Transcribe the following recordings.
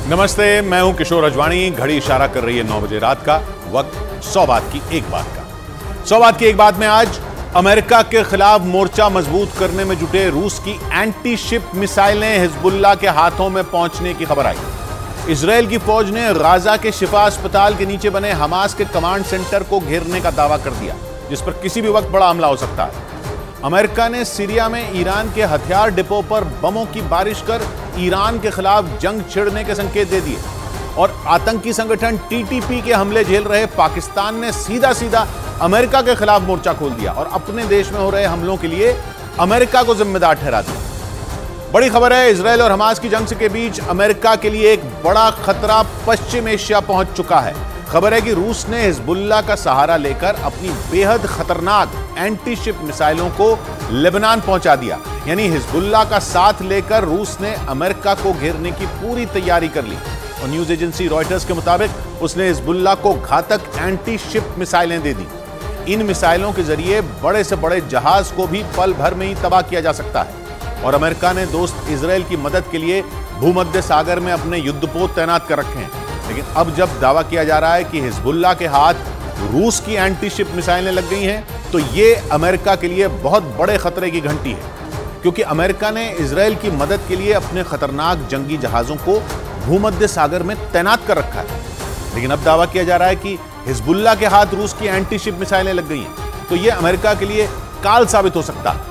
नमस्ते, मैं हूं किशोर अजवाणी। घड़ी इशारा कर रही है 9 बजे रात का। वक्त 100 बात की एक बात का। 100 बात की एक बात में आज अमेरिका के खिलाफ मोर्चा मजबूत करने में जुटे रूस की एंटी शिप मिसाइलें हिजबुल्लाह के हाथों में पहुंचने की खबर आई। इजरायल की फौज ने गाजा के शिफा अस्पताल के नीचे बने हमास के कमांड सेंटर को घेरने का दावा कर दिया, जिस पर किसी भी वक्त बड़ा हमला हो सकता है। अमेरिका ने सीरिया में ईरान के हथियार डिपो पर बमों की बारिश कर ईरान के खिलाफ जंग छिड़ने के संकेत दे दिए। और आतंकी संगठन टीटीपी के हमले झेल रहे पाकिस्तान ने सीधा सीधा अमेरिका के खिलाफ मोर्चा खोल दिया और अपने देश में हो रहे हमलों के लिए अमेरिका को जिम्मेदार ठहरा दिया। बड़ी खबर है, इजरायल और हमास की जंग के बीच अमेरिका के लिए एक बड़ा खतरा पश्चिम एशिया पहुंच चुका है। खबर है कि रूस ने हिजबुल्लाह का सहारा लेकर अपनी बेहद खतरनाक एंटी शिप मिसाइलों को लेबनान पहुंचा दिया। यानी हिजबुल्लाह का साथ लेकर रूस ने अमेरिका को घेरने की पूरी तैयारी कर ली। और न्यूज एजेंसी रॉयटर्स के मुताबिक उसने हिजबुल्लाह को घातक एंटी शिप मिसाइलें दे दी। इन मिसाइलों के जरिए बड़े से बड़े जहाज को भी पल भर में ही तबाह किया जा सकता है। और अमेरिका ने दोस्त इजरायल की मदद के लिए भूमध्य सागर में अपने युद्धपोत तैनात कर रखे हैं। लेकिन अब जब दावा किया जा रहा है कि हिजबुल्लाह के हाथ रूस की एंटी शिप मिसाइलें लग गई हैं, तो ये अमेरिका के लिए बहुत बड़े खतरे की घंटी है। क्योंकि अमेरिका ने इजरायल की मदद के लिए अपने खतरनाक जंगी जहाजों को भूमध्य सागर में तैनात कर रखा है। लेकिन अब दावा किया जा रहा है कि हिजबुल्लाह के हाथ रूस की एंटी शिप मिसाइलें लग गई हैं, तो यह अमेरिका के लिए काल साबित हो सकता है।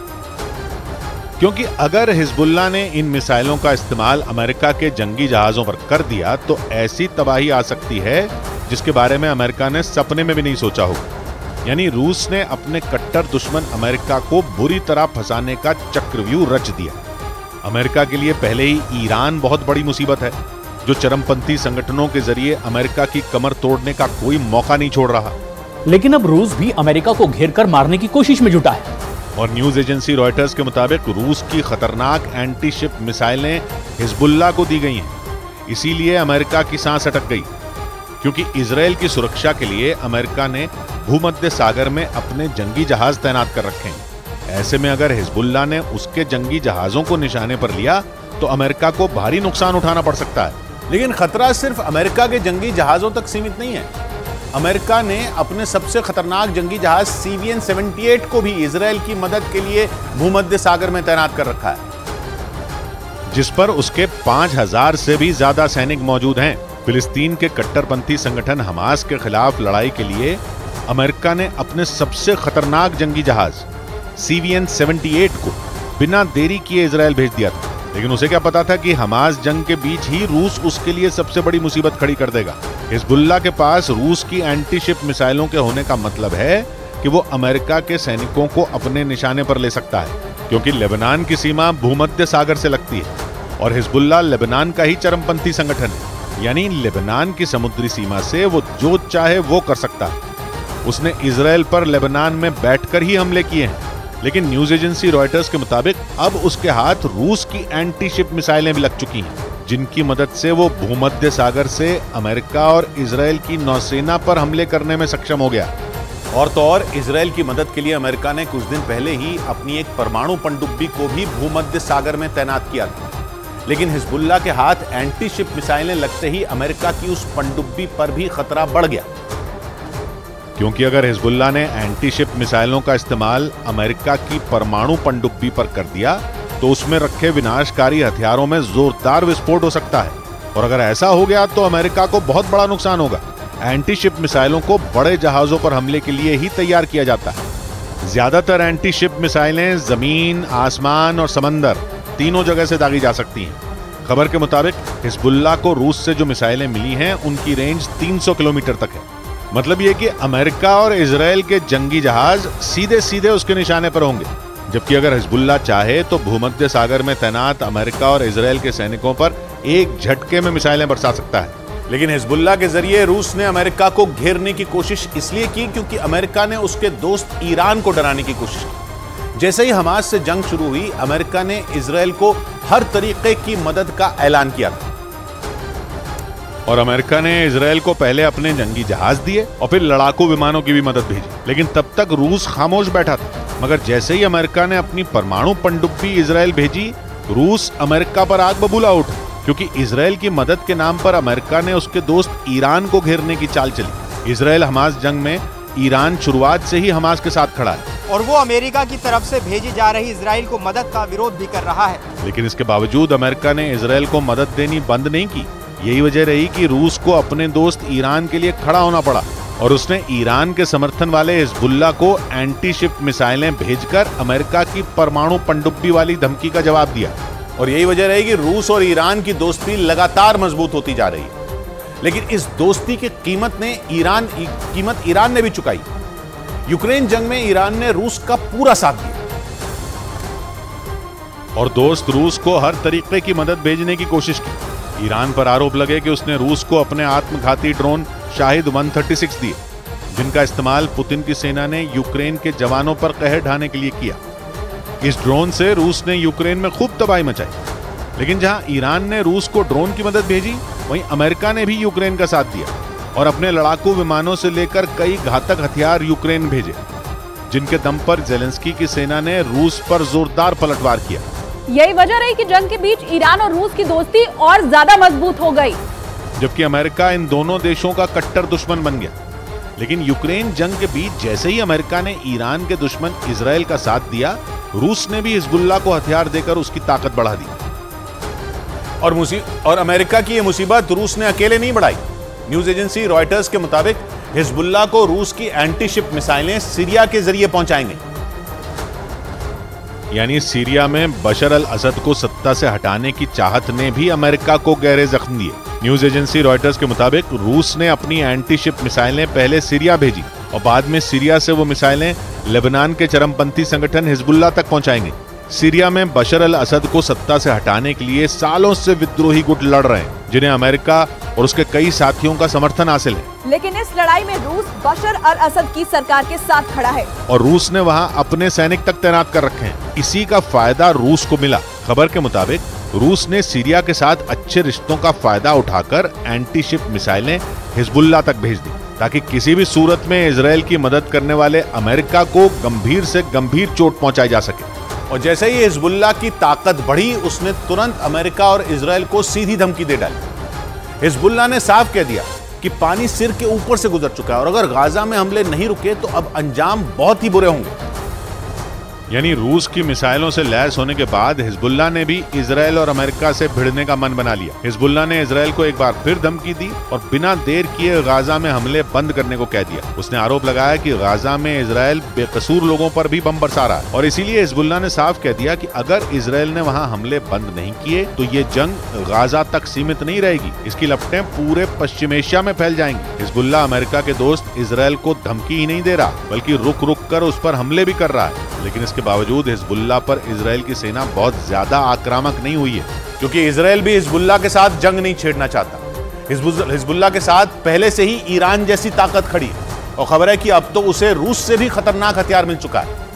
क्योंकि अगर हिजबुल्लाह ने इन मिसाइलों का इस्तेमाल अमेरिका के जंगी जहाजों पर कर दिया तो ऐसी तबाही आ सकती है जिसके बारे में अमेरिका ने सपने में भी नहीं सोचा होगा। यानी रूस ने अपने कट्टर दुश्मन अमेरिका को बुरी तरह फंसाने का चक्रव्यूह रच दिया। अमेरिका के लिए पहले ही ईरान बहुत बड़ी मुसीबत है, जो चरमपंथी संगठनों के जरिए अमेरिका की कमर तोड़ने का कोई मौका नहीं छोड़ रहा। लेकिन अब रूस भी अमेरिका को घेरकर मारने की कोशिश में जुटा है। और न्यूज एजेंसी रॉयटर्स के मुताबिक रूस की खतरनाक एंटी शिप मिसाइलें हिजबुल्लाह को दी गई हैं। इसीलिए अमेरिका की सांस अटक गई, क्योंकि इजरायल की सुरक्षा के लिए अमेरिका ने भूमध्य सागर में अपने जंगी जहाज तैनात कर रखे हैं। ऐसे में अगर हिजबुल्लाह ने उसके जंगी जहाजों को निशाने पर लिया तो अमेरिका को भारी नुकसान उठाना पड़ सकता है। लेकिन खतरा सिर्फ अमेरिका के जंगी जहाजों तक सीमित नहीं है। अमेरिका ने अपने सबसे खतरनाक जंगी जहाज CVN-78 को भी इजरायल की मदद के लिए भूमध्य सागर में तैनात कर रखा है, जिस पर उसके 5000 से भी ज्यादा सैनिक मौजूद हैं। फिलिस्तीन के कट्टरपंथी संगठन हमास के खिलाफ लड़ाई के लिए अमेरिका ने अपने सबसे खतरनाक जंगी जहाज CVN-78 को बिना देरी किए इजरायल भेज दिया था। लेकिन उसे क्या पता था कि हमास जंग के बीच ही रूस उसके लिए सबसे बड़ी मुसीबत खड़ी कर देगा। हिजबुल्लाह के पास रूस की एंटी शिप मिसाइलों के होने का मतलब है कि वो अमेरिका के सैनिकों को अपने निशाने पर ले सकता है, क्योंकि लेबनान की सीमा भूमध्य सागर से लगती है और हिजबुल्लाह लेबनान का ही चरमपंथी संगठन है। यानी लेबनान की समुद्री सीमा से वो जो चाहे वो कर सकता है। उसने इजरायल पर लेबनान में बैठकर ही हमले किए हैं। लेकिन न्यूज एजेंसी रॉयटर्स के मुताबिक अब उसके हाथ रूस की एंटी शिप मिसाइलें भी लग चुकी हैं, जिनकी मदद से वो भूमध्य सागर से अमेरिका और इजरायल की नौसेना पर हमले करने में सक्षम हो गया। और तो और इजरायल की मदद के लिए अमेरिका ने कुछ दिन पहले ही अपनी एक परमाणु पनडुब्बी को भी भूमध्य सागर में तैनात किया था। लेकिन हिजबुल्लाह के हाथ एंटी शिप मिसाइलें लगते ही अमेरिका की उस पनडुब्बी पर भी खतरा बढ़ गया। क्योंकि अगर हिजबुल्लाह ने एंटी शिप मिसाइलों का इस्तेमाल अमेरिका की परमाणु पनडुब्बी पर कर दिया तो उसमें रखे विनाशकारी हथियारों में जोरदार विस्फोट हो सकता है। और अगर ऐसा हो गया तो अमेरिका को बहुत बड़ा नुकसान होगा। एंटी शिप मिसाइलों को बड़े जहाजों पर हमले के लिए ही तैयार किया जाता है। ज्यादातर एंटी शिप मिसाइलें जमीन, आसमान और समंदर तीनों जगह से दागी जा सकती हैं। खबर के मुताबिक हिजबुल्लाह को रूस से जो मिसाइलें मिली हैं उनकी रेंज 300 किलोमीटर तक है। मतलब ये कि अमेरिका और इजरायल के जंगी जहाज सीधे सीधे उसके निशाने पर होंगे। जबकि अगर हिजबुल्लाह चाहे तो भूमध्य सागर में तैनात अमेरिका और इजरायल के सैनिकों पर एक झटके में मिसाइलें बरसा सकता है। लेकिन हिजबुल्लाह के जरिए रूस ने अमेरिका को घेरने की कोशिश इसलिए की क्योंकि अमेरिका ने उसके दोस्त ईरान को डराने की कोशिश की। जैसे ही हमास से जंग शुरू हुई, अमेरिका ने इजरायल को हर तरीके की मदद का ऐलान किया था। और अमेरिका ने इजरायल को पहले अपने जंगी जहाज दिए और फिर लड़ाकू विमानों की भी मदद भेजी। लेकिन तब तक रूस खामोश बैठा था। मगर जैसे ही अमेरिका ने अपनी परमाणु पनडुब्बी इजरायल भेजी, रूस अमेरिका पर आग बबूला उठा। क्योंकि इसराइल की मदद के नाम पर अमेरिका ने उसके दोस्त ईरान को घेरने की चाल चली। इसराइल हमास जंग में ईरान शुरुआत से ही हमास के साथ खड़ा है और वो अमेरिका की तरफ से भेजी जा रही इसराइल को मदद का विरोध भी कर रहा है। लेकिन इसके बावजूद अमेरिका ने इसराइल को मदद देनी बंद नहीं की। यही वजह रही कि रूस को अपने दोस्त ईरान के लिए खड़ा होना पड़ा और उसने ईरान के समर्थन वाले हिजबुल्लाह को एंटी शिप मिसाइलें भेजकर अमेरिका की परमाणु पनडुब्बी वाली धमकी का जवाब दिया। और यही वजह रही कि रूस और ईरान की दोस्ती लगातार मजबूत होती जा रही है। लेकिन इस दोस्ती की कीमत ईरान ने भी चुकाई। यूक्रेन जंग में ईरान ने रूस का पूरा साथ दिया और दोस्त रूस को हर तरीके की मदद भेजने की कोशिश की। ईरान पर आरोप लगे कि उसने रूस को अपने आत्मघाती ड्रोन शाहिद 136 दिए, जिनका इस्तेमाल पुतिन की सेना ने यूक्रेन के जवानों पर कहर ढाने के लिए किया। इस ड्रोन से रूस ने यूक्रेन में खूब तबाही मचाई। लेकिन जहां ईरान ने रूस को ड्रोन की मदद भेजी, वहीं अमेरिका ने भी यूक्रेन का साथ दिया और अपने लड़ाकू विमानों से लेकर कई घातक हथियार यूक्रेन भेजे, जिनके दम पर जेलेंस्की की सेना ने रूस पर जोरदार पलटवार किया। यही वजह रही कि जंग के बीच ईरान और रूस की दोस्ती और ज्यादा मजबूत हो गई, जबकि अमेरिका इन दोनों देशों का कट्टर दुश्मन बन गया। लेकिन यूक्रेन जंग के बीच जैसे ही अमेरिका ने ईरान के दुश्मन इसराइल का साथ दिया, रूस ने भी हिजबुल्लाह को हथियार देकर उसकी ताकत बढ़ा दी। और अमेरिका की यह मुसीबत रूस ने अकेले नहीं बढ़ाई। न्यूज एजेंसी रॉयटर्स के मुताबिक हिजबुल्लाह को रूस की एंटी शिप मिसाइलें सीरिया के जरिए पहुंचाएंगे। यानी सीरिया में बशर अल असद को सत्ता से हटाने की चाहत ने भी अमेरिका को गहरे जख्म दिए। न्यूज एजेंसी रॉयटर्स के मुताबिक रूस ने अपनी एंटी शिप मिसाइलें पहले सीरिया भेजी और बाद में सीरिया से वो मिसाइलें लेबनान के चरमपंथी संगठन हिजबुल्लाह तक पहुंचाएंगे। सीरिया में बशर अल असद को सत्ता से हटाने के लिए सालों से विद्रोही गुट लड़ रहे हैं, जिन्हें अमेरिका और उसके कई साथियों का समर्थन हासिल है। लेकिन इस लड़ाई में रूस बशर अल असद की सरकार के साथ खड़ा है और रूस ने वहां अपने सैनिक तक तैनात कर रखे हैं। इसी का फायदा रूस को मिला। खबर के मुताबिक रूस ने सीरिया के साथ अच्छे रिश्तों का फायदा उठाकर एंटी शिप मिसाइलें हिजबुल्लाह तक भेज दी, ताकि किसी भी सूरत में इजराइल की मदद करने वाले अमेरिका को गंभीर से गंभीर चोट पहुंचाई जा सके। और जैसे ही हिजबुल्लाह की ताकत बढ़ी, उसने तुरंत अमेरिका और इजराइल को सीधी धमकी दे डाली। हिजबुल्लाह ने साफ कह दिया कि पानी सिर के ऊपर से गुजर चुका है और अगर गाजा में हमले नहीं रुके तो अब अंजाम बहुत ही बुरे होंगे। यानी रूस की मिसाइलों से लैस होने के बाद हिजबुल्लाह ने भी इजराइल और अमेरिका से भिड़ने का मन बना लिया। हिजबुल्लाह ने इजराइल को एक बार फिर धमकी दी और बिना देर किए गाजा में हमले बंद करने को कह दिया। उसने आरोप लगाया कि गाजा में इजराइल बेकसूर लोगों पर भी बम बरसा रहा है और इसीलिए हिजबुल्लाह ने साफ कह दिया कि अगर इजराइल ने वहां हमले बंद नहीं किए तो ये जंग गाजा तक सीमित नहीं रहेगी, इसकी लपटें पूरे पश्चिम एशिया में फैल जाएंगी। हिजबुल्लाह अमेरिका के दोस्त इजराइल को धमकी ही नहीं दे रहा, बल्कि रुक रुक कर उस पर हमले भी कर रहा है। लेकिन इसके बावजूद हिजबुल्लाह पर इजराइल की सेना बहुत ज्यादा आक्रामक नहीं हुई है, क्योंकि इजराइल भी हिजबुल्लाह के साथ जंग नहीं छेड़ना चाहता। हिजबुल्लाह के साथ पहले से ही ईरान जैसी ताकत खड़ी है और खबर है कि अब तो उसे रूस से भी खतरनाक हथियार मिल चुका है,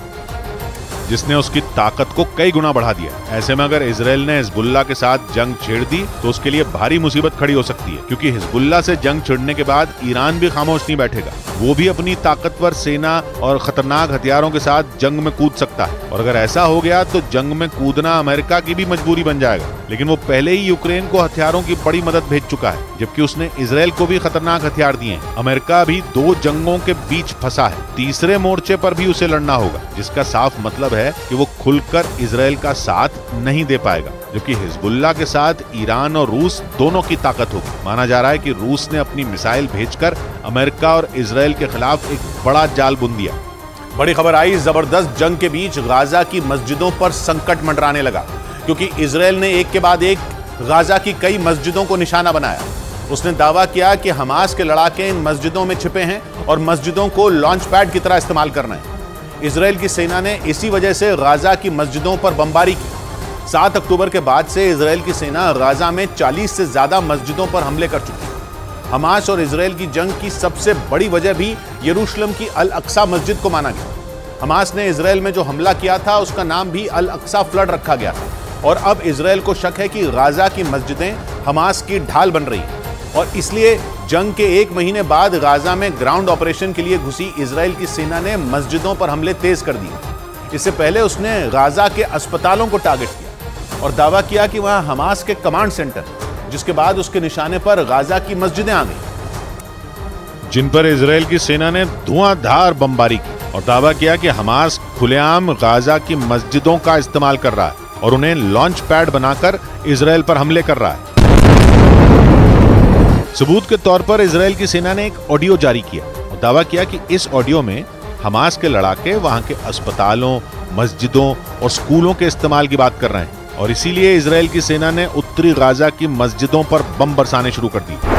जिसने उसकी ताकत को कई गुना बढ़ा दिया। ऐसे में अगर इजराइल ने हिजबुल्लाह के साथ जंग छेड़ दी तो उसके लिए भारी मुसीबत खड़ी हो सकती है, क्योंकि हिजबुल्लाह से जंग छिड़ने के बाद ईरान भी खामोश नहीं बैठेगा। वो भी अपनी ताकतवर सेना और खतरनाक हथियारों के साथ जंग में कूद सकता है और अगर ऐसा हो गया तो जंग में कूदना अमेरिका की भी मजबूरी बन जाएगा। लेकिन वो पहले ही यूक्रेन को हथियारों की बड़ी मदद भेज चुका है, जबकि उसने इजराइल को भी खतरनाक हथियार दिए हैं। अमेरिका भी दो जंगों के बीच फंसा है, तीसरे मोर्चे पर भी उसे लड़ना होगा, जिसका साफ मतलब है कि वो खुलकर इजराइल का साथ नहीं दे पाएगा। जबकि हिजबुल्लाह के साथ ईरान और रूस दोनों की ताकत होगी। माना जा रहा है कि रूस ने अपनी मिसाइल भेजकर अमेरिका और इजराइल के खिलाफ एक बड़ा जाल बुन दिया। बड़ी खबर आई, जबरदस्त जंग के बीच गाजा की मस्जिदों पर संकट मंडराने लगा, क्योंकि इजराइल ने एक के बाद एक गाजा की कई मस्जिदों को निशाना बनाया। उसने दावा किया कि हमास के लड़ाके इन मस्जिदों में छिपे हैं और मस्जिदों को लॉन्च पैड की तरह इस्तेमाल करना है। इजराइल की सेना ने इसी वजह से गाजा की मस्जिदों पर बमबारी की। 7 अक्टूबर के बाद से इजराइल की सेना गाजा में 40 से ज्यादा मस्जिदों पर हमले कर चुकी है। हमास और इजराइल की जंग की सबसे बड़ी वजह भी यरूशलेम की अल अक्सा मस्जिद को माना गया। हमास ने इजराइल में जो हमला किया था उसका नाम भी अल अक्सा फ्लड रखा गया था और अब इजराइल को शक है कि गाजा की मस्जिदें हमास की ढाल बन रही हैं और इसलिए जंग के 1 महीने बाद गाजा में ग्राउंड ऑपरेशन के लिए घुसी इजराइल की सेना ने मस्जिदों पर हमले तेज कर दिए। इससे पहले उसने गाजा के अस्पतालों को टारगेट किया। और दावा किया कि वहां हमास के कमांड सेंटर, जिसके बाद उसके निशाने पर गाजा की मस्जिदें आ गई, जिन पर इजराइल की सेना ने धुआंधार बमबारी की और दावा किया कि हमास खुलेआम गाजा की मस्जिदों का इस्तेमाल कर रहा है और उन्हें लॉन्च पैड बनाकर इजराइल पर हमले कर रहा है। सबूत के तौर पर इजराइल की सेना ने एक ऑडियो जारी किया और दावा किया कि इस ऑडियो में हमास के लड़ाके वहां के अस्पतालों, मस्जिदों और स्कूलों के इस्तेमाल की बात कर रहे हैं और इसीलिए इजराइल की सेना ने उत्तरी गाजा की मस्जिदों पर बम बरसाने शुरू कर दिए।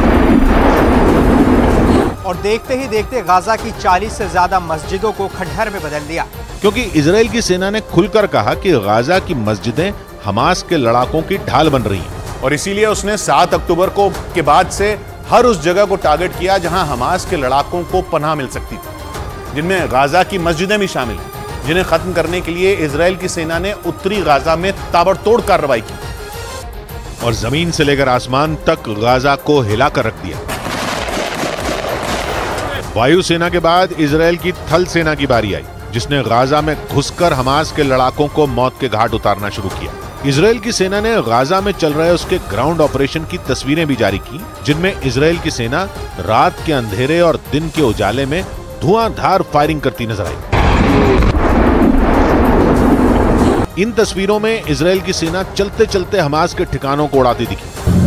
और देखते ही देखते गाजा की 40 से ज्यादा मस्जिदों को खंडहर में बदल दिया, क्योंकि इजराइल की सेना ने खुलकर कहा कि गाजा की मस्जिदें हमास के लड़ाकों की ढाल बन रही हैं और इसीलिए उसने 7 अक्टूबर को के बाद से हर उस जगह को टारगेट किया जहां हमास के लड़ाकों को पनाह मिल सकती थी, जिनमें गाजा की मस्जिदें भी शामिल हैं, जिन्हें खत्म करने के लिए इजराइल की सेना ने उत्तरी गाजा में ताबड़तोड़ कार्रवाई की और जमीन से लेकर आसमान तक गाजा को हिलाकर रख दिया। वायुसेना के बाद इजराइल की थल सेना की बारी आई, जिसने गाजा में घुसकर हमास के लड़ाकों को मौत के घाट उतारना शुरू किया। इजराइल की सेना ने गाजा में चल रहे उसके ग्राउंड ऑपरेशन की तस्वीरें भी जारी की, जिनमें इजराइल की सेना रात के अंधेरे और दिन के उजाले में धुआंधार फायरिंग करती नजर आई। इन तस्वीरों में इजराइल की सेना चलते चलते हमास के ठिकानों को उड़ाती दिखी।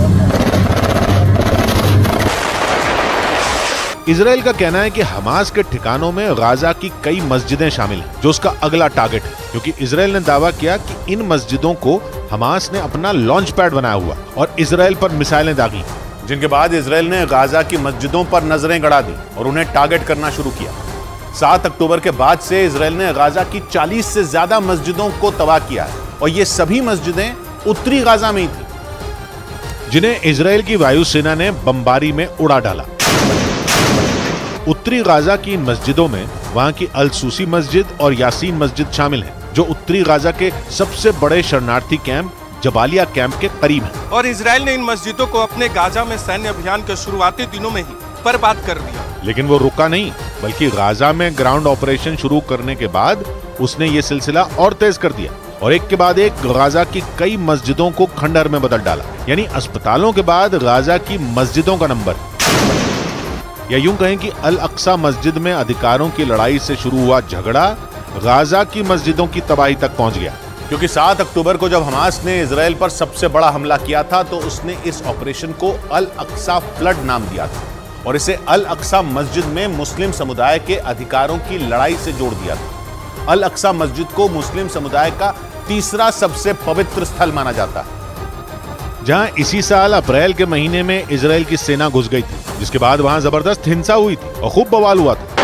इजराइल का कहना है कि हमास के ठिकानों में गाजा की कई मस्जिदें शामिल हैं, जो उसका अगला टारगेट है, क्योंकि इजराइल ने दावा किया कि इन मस्जिदों को हमास ने अपना लॉन्च पैड बनाया हुआ और इजराइल पर मिसाइलें दागी, जिनके बाद इजराइल ने गाजा की मस्जिदों पर नजरें गड़ा दी और उन्हें टारगेट करना शुरू किया। 7 अक्टूबर के बाद से इजराइल ने गाजा की 40 से ज्यादा मस्जिदों को तबाह किया है और ये सभी मस्जिदें उत्तरी गाजा में ही थी, जिन्हें इजराइल की वायुसेना ने बमबारी में उड़ा डाला। उत्तरी गाजा की इन मस्जिदों में वहां की अल सूसी मस्जिद और यासीन मस्जिद शामिल हैं, जो उत्तरी गाजा के सबसे बड़े शरणार्थी कैंप जबालिया कैंप के करीब हैं। और इजराइल ने इन मस्जिदों को अपने गाजा में सैन्य अभियान के शुरुआती दिनों में ही बर्बाद कर दिया। लेकिन वो रुका नहीं, बल्कि गाजा में ग्राउंड ऑपरेशन शुरू करने के बाद उसने ये सिलसिला और तेज कर दिया और एक के बाद एक गाजा की कई मस्जिदों को खंडहर में बदल डाला। यानी अस्पतालों के बाद गाजा की मस्जिदों का नंबर, या यूं कहें कि अल अक्सा मस्जिद में अधिकारों की लड़ाई से शुरू हुआ झगड़ा गाजा की मस्जिदों की तबाही तक पहुंच गया। क्योंकि 7 अक्टूबर को जब हमास ने इजराइल पर सबसे बड़ा हमला किया था तो उसने इस ऑपरेशन को अल अक्सा फ्लड नाम दिया था और इसे अल अक्सा मस्जिद में मुस्लिम समुदाय के अधिकारों की लड़ाई से जोड़ दिया था। अल अक्सा मस्जिद को मुस्लिम समुदाय का तीसरा सबसे पवित्र स्थल माना जाता है, जहां इसी साल अप्रैल के महीने में इजराइल की सेना घुस गई थी, जिसके बाद वहां जबरदस्त हिंसा हुई थी और खूब बवाल हुआ था।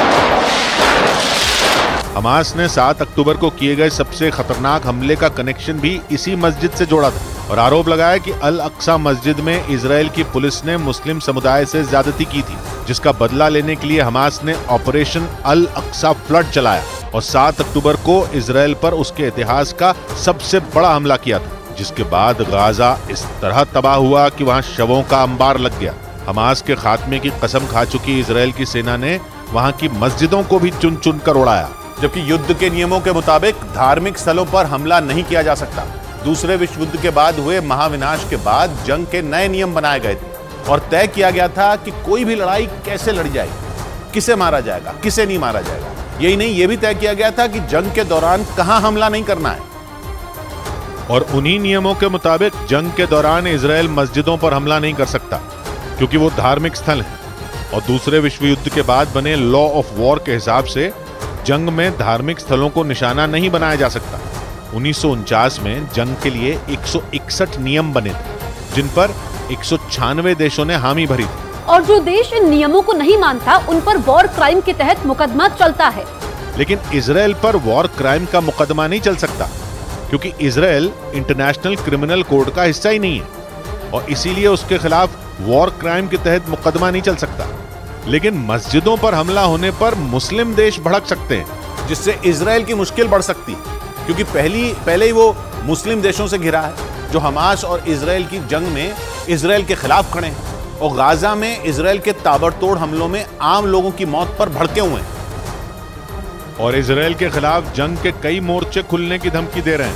हमास ने 7 अक्टूबर को किए गए सबसे खतरनाक हमले का कनेक्शन भी इसी मस्जिद से जोड़ा था और आरोप लगाया कि अल अक्सा मस्जिद में इजराइल की पुलिस ने मुस्लिम समुदाय से ज्यादती की थी, जिसका बदला लेने के लिए हमास ने ऑपरेशन अल अक्सा फ्लड चलाया और 7 अक्टूबर को इजराइल पर उसके इतिहास का सबसे बड़ा हमला किया था, जिसके बाद गाजा इस तरह तबाह हुआ कि वहां शवों का अंबार लग गया। हमास के खात्मे की कसम खा चुकी इजराइल की सेना ने वहां की मस्जिदों को भी चुन चुन कर उड़ाया। जबकि युद्ध के नियमों के मुताबिक धार्मिक स्थलों पर हमला नहीं किया जा सकता। दूसरे विश्व युद्ध के बाद हुए महाविनाश के बाद जंग के नए नियम बनाए गए थे और तय किया गया था कि कोई भी लड़ाई कैसे लड़ी जाएगी, किसे मारा जाएगा, किसे नहीं मारा जाएगा। यही नहीं, यह भी तय किया गया था कि जंग के दौरान कहां हमला नहीं करना है। और उन्हीं नियमों के मुताबिक जंग के दौरान इजराइल मस्जिदों पर हमला नहीं कर सकता, क्योंकि वो धार्मिक स्थल है और दूसरे विश्व युद्ध के बाद बने लॉ ऑफ वॉर के हिसाब से जंग में धार्मिक स्थलों को निशाना नहीं बनाया जा सकता। 1949 में जंग के लिए 161 नियम बने थे, जिन पर 196 देशों ने हामी भरी थी। और जो देश इन नियमों को नहीं मानता उन पर वॉर क्राइम के तहत मुकदमा चलता है। लेकिन इजराइल पर वॉर क्राइम का मुकदमा नहीं चल सकता, क्योंकि इजराइल इंटरनेशनल क्रिमिनल कोड का हिस्सा ही नहीं है और इसीलिए उसके खिलाफ वॉर क्राइम के तहत मुकदमा नहीं चल सकता। लेकिन मस्जिदों पर हमला होने पर मुस्लिम देश भड़क सकते हैं, जिससे इजराइल की मुश्किल बढ़ सकती है, क्योंकि पहले ही वो मुस्लिम देशों से घिरा है जो हमास और इजराइल की जंग में इजराइल के खिलाफ खड़े हैं और गाजा में इजराइल के ताबड़तोड़ हमलों में आम लोगों की मौत पर भड़के हुए हैं और इजराइल के खिलाफ जंग के कई मोर्चे खुलने की धमकी दे रहे हैं।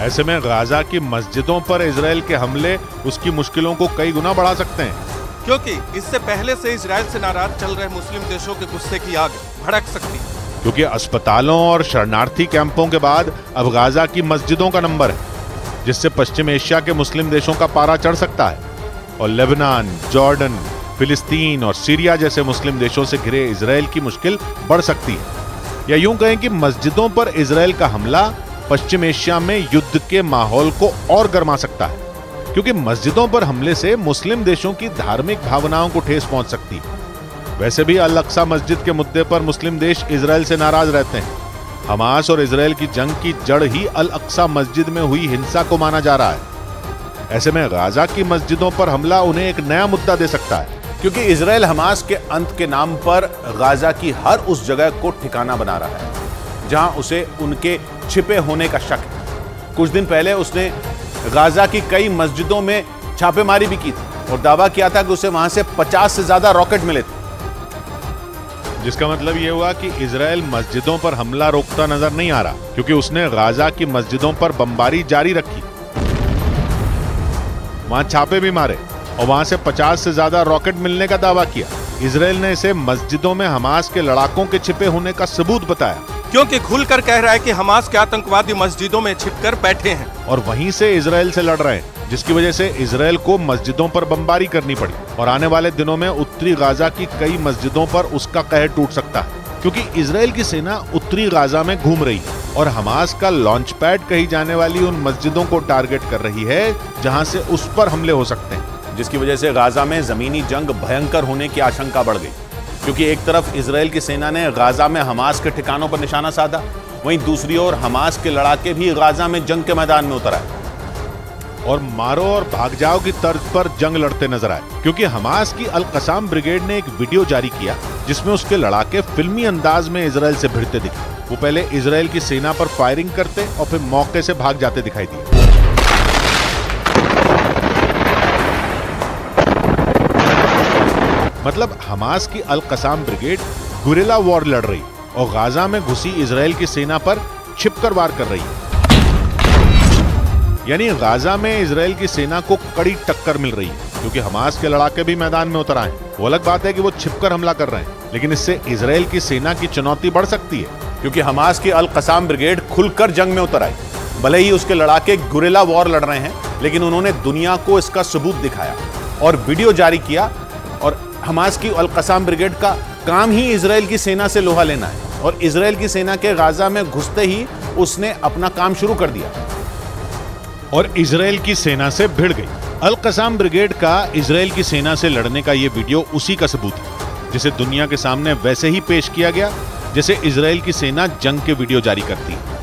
ऐसे में गाजा की मस्जिदों पर इजराइल के हमले उसकी मुश्किलों को कई गुना बढ़ा सकते हैं, क्योंकि इससे पहले से इजराइल से नाराज चल रहे मुस्लिम देशों के गुस्से की आग भड़क सकती है। क्योंकि अस्पतालों और शरणार्थी कैंपों के बाद अब गाजा की मस्जिदों का नंबर है, जिससे पश्चिम एशिया के मुस्लिम देशों का पारा चढ़ सकता है और लेबनान, जॉर्डन, फिलिस्तीन और सीरिया जैसे मुस्लिम देशों से घिरे इजराइल की मुश्किल बढ़ सकती है। या यूं कहें कि मस्जिदों पर इजराइल का हमला पश्चिम एशिया में युद्ध के माहौल को और गर्मा सकता है, क्योंकि मस्जिदों पर हमले से मुस्लिम देशों की धार्मिक भावनाओं को ठेस पहुंच सकती है। वैसे भी अल अक्सा मस्जिद के मुद्दे पर मुस्लिम देश इजराइल से नाराज रहते हैं। हमास और इजराइल की जंग की जड़ ही अल अक्सा मस्जिद में हुई हिंसा को माना जा रहा है। ऐसे में गाजा की मस्जिदों पर हमला उन्हें एक नया मुद्दा दे सकता है, क्योंकि इजराइल हमास के अंत के नाम पर गाजा की हर उस जगह को ठिकाना बना रहा है जहां उसे उनके छिपे होने का शक है। कुछ दिन पहले उसने गाजा की कई मस्जिदों में छापेमारी भी की थी और दावा किया था कि उसे वहां से 50 से ज्यादा रॉकेट मिले थे, जिसका मतलब यह हुआ कि इजराइल मस्जिदों पर हमला रोकता नजर नहीं आ रहा, क्योंकि उसने गाजा की मस्जिदों पर बमबारी जारी रखी, वहां छापे भी मारे और वहां से 50 से ज्यादा रॉकेट मिलने का दावा किया। इजराइल ने इसे मस्जिदों में हमास के लड़ाकों के छिपे होने का सबूत बताया, क्योंकि खुलकर कह रहा है कि हमास के आतंकवादी मस्जिदों में छिपकर बैठे हैं और वहीं से इजराइल से लड़ रहे हैं, जिसकी वजह से इजराइल को मस्जिदों पर बमबारी करनी पड़ी और आने वाले दिनों में उत्तरी गाजा की कई मस्जिदों पर उसका कहर टूट सकता है, क्योंकि इजराइल की सेना उत्तरी गाजा में घूम रही है और हमास का लॉन्च पैड कही जाने वाली उन मस्जिदों को टारगेट कर रही है जहां से उस पर हमले हो सकते हैं, जिसकी वजह से गाजा में जमीनी जंग भयंकर होने की आशंका बढ़ गई। क्योंकि एक तरफ इजराइल की सेना ने गाजा में हमास के ठिकानों पर निशाना साधा, वहीं दूसरी ओर हमास के लड़ाके भी गाजा में जंग के मैदान में उतर आए और मारो और भाग जाओ की तर्ज पर जंग लड़ते नजर आए। क्योंकि हमास की अल कसाम ब्रिगेड ने एक वीडियो जारी किया जिसमें उसके लड़ाके फिल्मी अंदाज में इजराइल से भिड़ते दिखे। वो पहले इजराइल की सेना पर फायरिंग करते और फिर मौके से भाग जाते दिखाई दिए। मतलब हमास की Al Qassam brigade guerrilla war लड़ रही और गाजा में घुसी इजराइल की सेना पर छिपकर वार कर रही है। यानी गाजा में इजराइल की सेना को कड़ी टक्कर मिल रही है, क्योंकि हमास के लड़ाके भी मैदान में उतर आए। वो अलग बात है कि वो छिपकर हमला कर रहे हैं, लेकिन इससे इजराइल की सेना की चुनौती बढ़ सकती है, क्योंकि हमास की अल कसाम ब्रिगेड खुलकर जंग में उतर आई। भले ही उसके लड़ाके गुरिल्ला वॉर लड़ रहे हैं, लेकिन उन्होंने दुनिया को इसका सबूत दिखाया और वीडियो जारी किया। और हमास की अल कसाम ब्रिगेड का काम ही इजराइल की सेना से लोहा लेना है और इजराइल की सेना के गाजा में घुसते ही उसने अपना काम शुरू कर दिया और इजराइल की सेना से भिड़ गई। अल कसाम ब्रिगेड का इजराइल की सेना से लड़ने का यह वीडियो उसी का सबूत है, जिसे दुनिया के सामने वैसे ही पेश किया गया जैसे इजराइल की सेना जंग के वीडियो जारी करती है।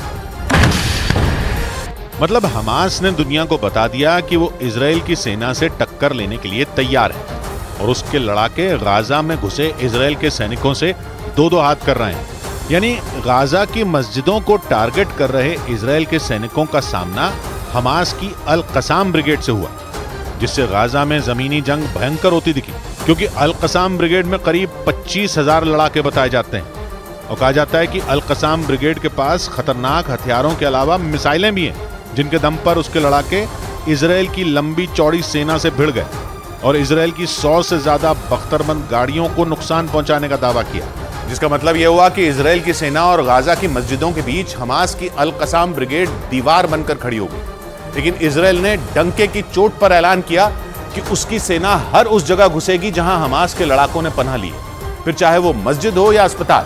मतलब हमास ने दुनिया को बता दिया कि वो इजराइल की सेना से टक्कर लेने के लिए तैयार है और उसके लड़ाके गाजा में घुसे इजराइल के सैनिकों से दो दो हाथ कर रहे हैं। यानी गाजा की मस्जिदों को टारगेट कर रहे इजराइल के सैनिकों का सामना हमास की अल कसाम ब्रिगेड से हुआ, जिससे गाजा में जमीनी जंग भयंकर होती दिखी। क्योंकि अल कसाम ब्रिगेड में करीब 25,000 लड़ाके बताए जाते हैं और कहा जाता है कि अल कसाम ब्रिगेड के पास खतरनाक हथियारों के अलावा मिसाइलें भी हैं, जिनके दम पर उसके लड़ाके इजराइल की लंबी चौड़ी सेना से भिड़ गए और इजराइल की 100 से ज्यादा बख्तरबंद गाड़ियों को नुकसान पहुंचाने का दावा किया। जिसका मतलब यह हुआ कि इजराइल की सेना और गाजा की मस्जिदों के बीच हमास की अल कसाम ब्रिगेड दीवार बनकर खड़ी हो गई। लेकिन इजराइल ने डंके की चोट पर ऐलान किया कि उसकी सेना हर उस जगह घुसेगी जहां हमास के लड़ाकों ने पनाह ली है, फिर चाहे वो मस्जिद हो या अस्पताल।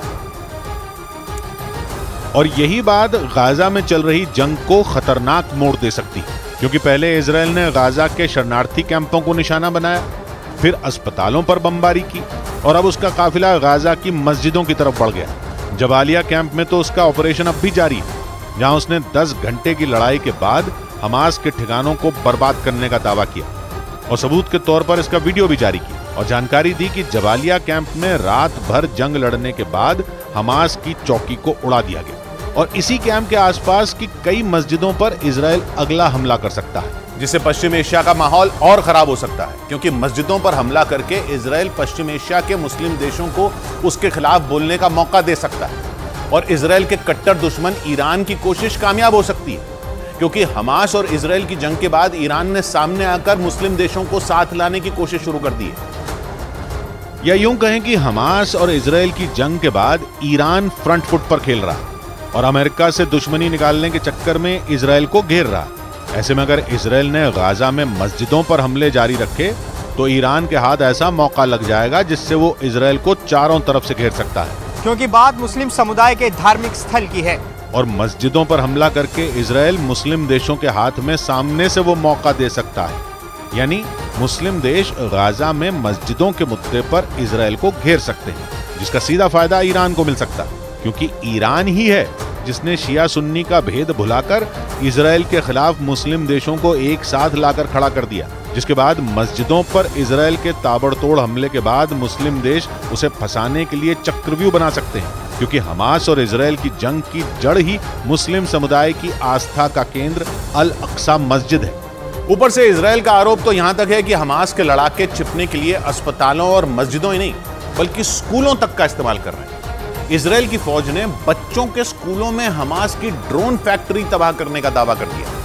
और यही बात गाजा में चल रही जंग को खतरनाक मोड़ दे सकती है, क्योंकि पहले इजराइल ने गाजा के शरणार्थी कैंपों को निशाना बनाया, फिर अस्पतालों पर बमबारी की और अब उसका काफिला गाजा की मस्जिदों की तरफ बढ़ गया। जबालिया कैंप में तो उसका ऑपरेशन अब भी जारी है, जहां उसने 10 घंटे की लड़ाई के बाद हमास के ठिकानों को बर्बाद करने का दावा किया और सबूत के तौर पर इसका वीडियो भी जारी किया और जानकारी दी कि जबालिया कैंप में रात भर जंग लड़ने के बाद हमास की चौकी को उड़ा दिया गया और इसी कैंप के आसपास की कई मस्जिदों पर इजराइल अगला हमला कर सकता है, जिससे पश्चिम एशिया का माहौल और खराब हो सकता है। क्योंकि मस्जिदों पर हमला करके इजराइल पश्चिम एशिया के मुस्लिम देशों को उसके खिलाफ बोलने का मौका दे सकता है और इजराइल के कट्टर दुश्मन ईरान की कोशिश कामयाब हो सकती है, क्योंकि हमास और इजराइल की जंग के बाद ईरान ने सामने आकर मुस्लिम देशों को साथ लाने की कोशिश शुरू कर दी है। या यूं कहें कि हमास और इजराइल की जंग के बाद ईरान फ्रंट फुट पर खेल रहा और अमेरिका से दुश्मनी निकालने के चक्कर में इजराइल को घेर रहा। ऐसे में अगर इजराइल ने गाजा में मस्जिदों पर हमले जारी रखे तो ईरान के हाथ ऐसा मौका लग जाएगा जिससे वो इजराइल को चारों तरफ से घेर सकता है, क्योंकि बात मुस्लिम समुदाय के धार्मिक स्थल की है और मस्जिदों पर हमला करके इजराइल मुस्लिम देशों के हाथ में सामने से वो मौका दे सकता है। यानी मुस्लिम देश गाजा में मस्जिदों के मुद्दे पर इजराइल को घेर सकते हैं, जिसका सीधा फायदा ईरान को मिल सकता है, क्योंकि ईरान ही है जिसने शिया सुन्नी का भेद भुलाकर इजराइल के खिलाफ मुस्लिम देशों को एक साथ लाकर खड़ा कर दिया, जिसके बाद मस्जिदों पर इजराइल के ताबड़तोड़ हमले के बाद मुस्लिम देश उसे फंसाने के लिए चक्रव्यूह बना सकते हैं, क्योंकि हमास और इजराइल की जंग की जड़ ही मुस्लिम समुदाय की आस्था का केंद्र अल अक्सा मस्जिद है। ऊपर से इजराइल का आरोप तो यहां तक है कि हमास के लड़ाके छिपने के लिए अस्पतालों और मस्जिदों ही नहीं बल्कि स्कूलों तक का इस्तेमाल कर रहे हैं। इजराइल की फौज ने बच्चों के स्कूलों में हमास की ड्रोन फैक्ट्री तबाह करने का दावा कर दिया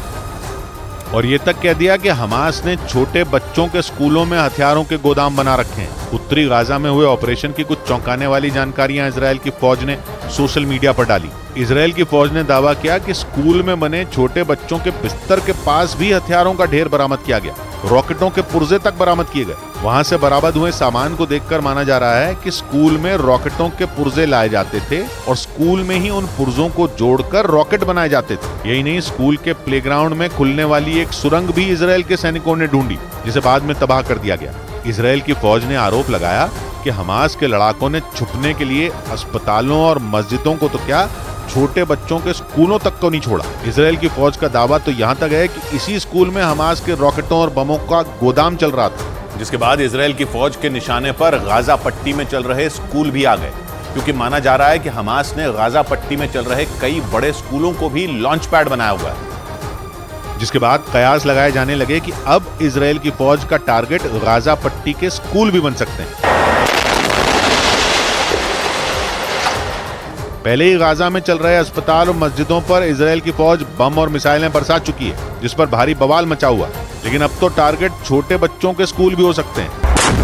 और ये तक कह दिया कि हमास ने छोटे बच्चों के स्कूलों में हथियारों के गोदाम बना रखे हैं। उत्तरी गाजा में हुए ऑपरेशन की कुछ चौंकाने वाली जानकारियां इजराइल की फौज ने सोशल मीडिया पर डाली। इजराइल की फौज ने दावा किया कि स्कूल में बने छोटे बच्चों के बिस्तर के पास भी हथियारों का ढेर बरामद किया गया, रॉकेटों के पुर्जे तक बरामद किए गए। वहां से बरामद हुए सामान को देखकर माना जा रहा है कि स्कूल में रॉकेटों के पुर्जे लाए जाते थे और स्कूल में ही उन पुर्जों को जोड़कर रॉकेट बनाए जाते थे। यही नहीं, स्कूल के प्लेग्राउंड में खुलने वाली एक सुरंग भी इजराइल के सैनिकों ने ढूंढी, जिसे बाद में तबाह कर दिया गया। इजराइल की फौज ने आरोप लगाया कि हमास के लड़ाकों ने छुपने के लिए अस्पतालों और मस्जिदों को तो क्या, छोटे बच्चों के स्कूलों तक को नहीं छोड़ा। इजराइल की फौज का दावा तो यहां तक है कि इसी स्कूल में हमास के रॉकेटों और बमों का गोदाम चल रहा था, जिसके बाद इजराइल की फौज के निशाने पर गाजा पट्टी में चल रहे स्कूल भी आ गए, क्योंकि माना जा रहा है कि हमास ने गाजा पट्टी में चल रहे कई बड़े स्कूलों को भी लॉन्च पैड बनाया हुआ है। जिसके बाद कयास लगाए जाने लगे कि अब इजराइल की फौज का टारगेट गाजा पट्टी के स्कूल भी बन सकते हैं। पहले ही गाजा में चल रहे अस्पताल और मस्जिदों पर इजराइल की फौज बम और मिसाइलें बरसा चुकी है, जिस पर भारी बवाल मचा हुआ। लेकिन अब तो टारगेट छोटे बच्चों के स्कूल भी हो सकते हैं।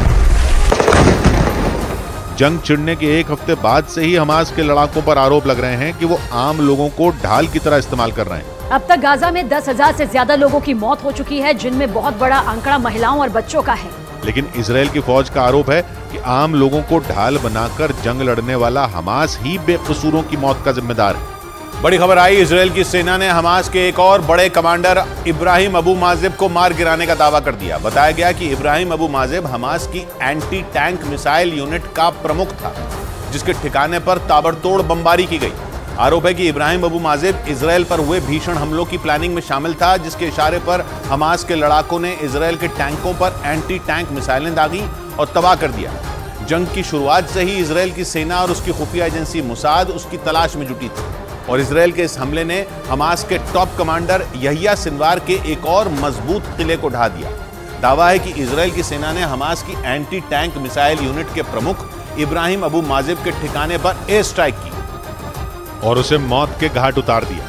जंग छिड़ने के एक हफ्ते बाद से ही हमास के लड़ाकों पर आरोप लग रहे हैं कि वो आम लोगों को ढाल की तरह इस्तेमाल कर रहे हैं। अब तक गाजा में 10,000 से ज्यादा लोगों की मौत हो चुकी है, जिनमें बहुत बड़ा आंकड़ा महिलाओं और बच्चों का है। लेकिन इजराइल की फौज का आरोप है कि आम लोगों को ढाल बनाकर जंग लड़ने वाला हमास ही बेकसूरों की मौत का जिम्मेदार है। बड़ी खबर आई, इजराइल की सेना ने हमास के एक और बड़े कमांडर इब्राहिम अबू माजिब को मार गिराने का दावा कर दिया। बताया गया कि इब्राहिम अबू माजिब हमास की एंटी टैंक मिसाइल यूनिट का प्रमुख था, जिसके ठिकाने पर ताबड़तोड़ बमबारी की गई। आरोप है कि इब्राहिम अबू माजिब इजराइल पर हुए भीषण हमलों की प्लानिंग में शामिल था, जिसके इशारे पर हमास के लड़ाकों ने इजराइल के टैंकों पर एंटी टैंक मिसाइलें दागी और तबाह कर दिया। जंग की शुरुआत से ही इजराइल की सेना और उसकी खुफिया एजेंसी मुसाद उसकी तलाश में जुटी थी और इजराइल के इस हमले ने हमास के टॉप कमांडर यहिया सिनवार के एक और मजबूत किले को ढा दिया। दावा है कि इजराइल की सेना ने हमास की एंटी टैंक मिसाइल यूनिट के प्रमुख इब्राहिम अबू माजिब के ठिकाने पर एयर स्ट्राइक की और उसे मौत के घाट उतार दिया।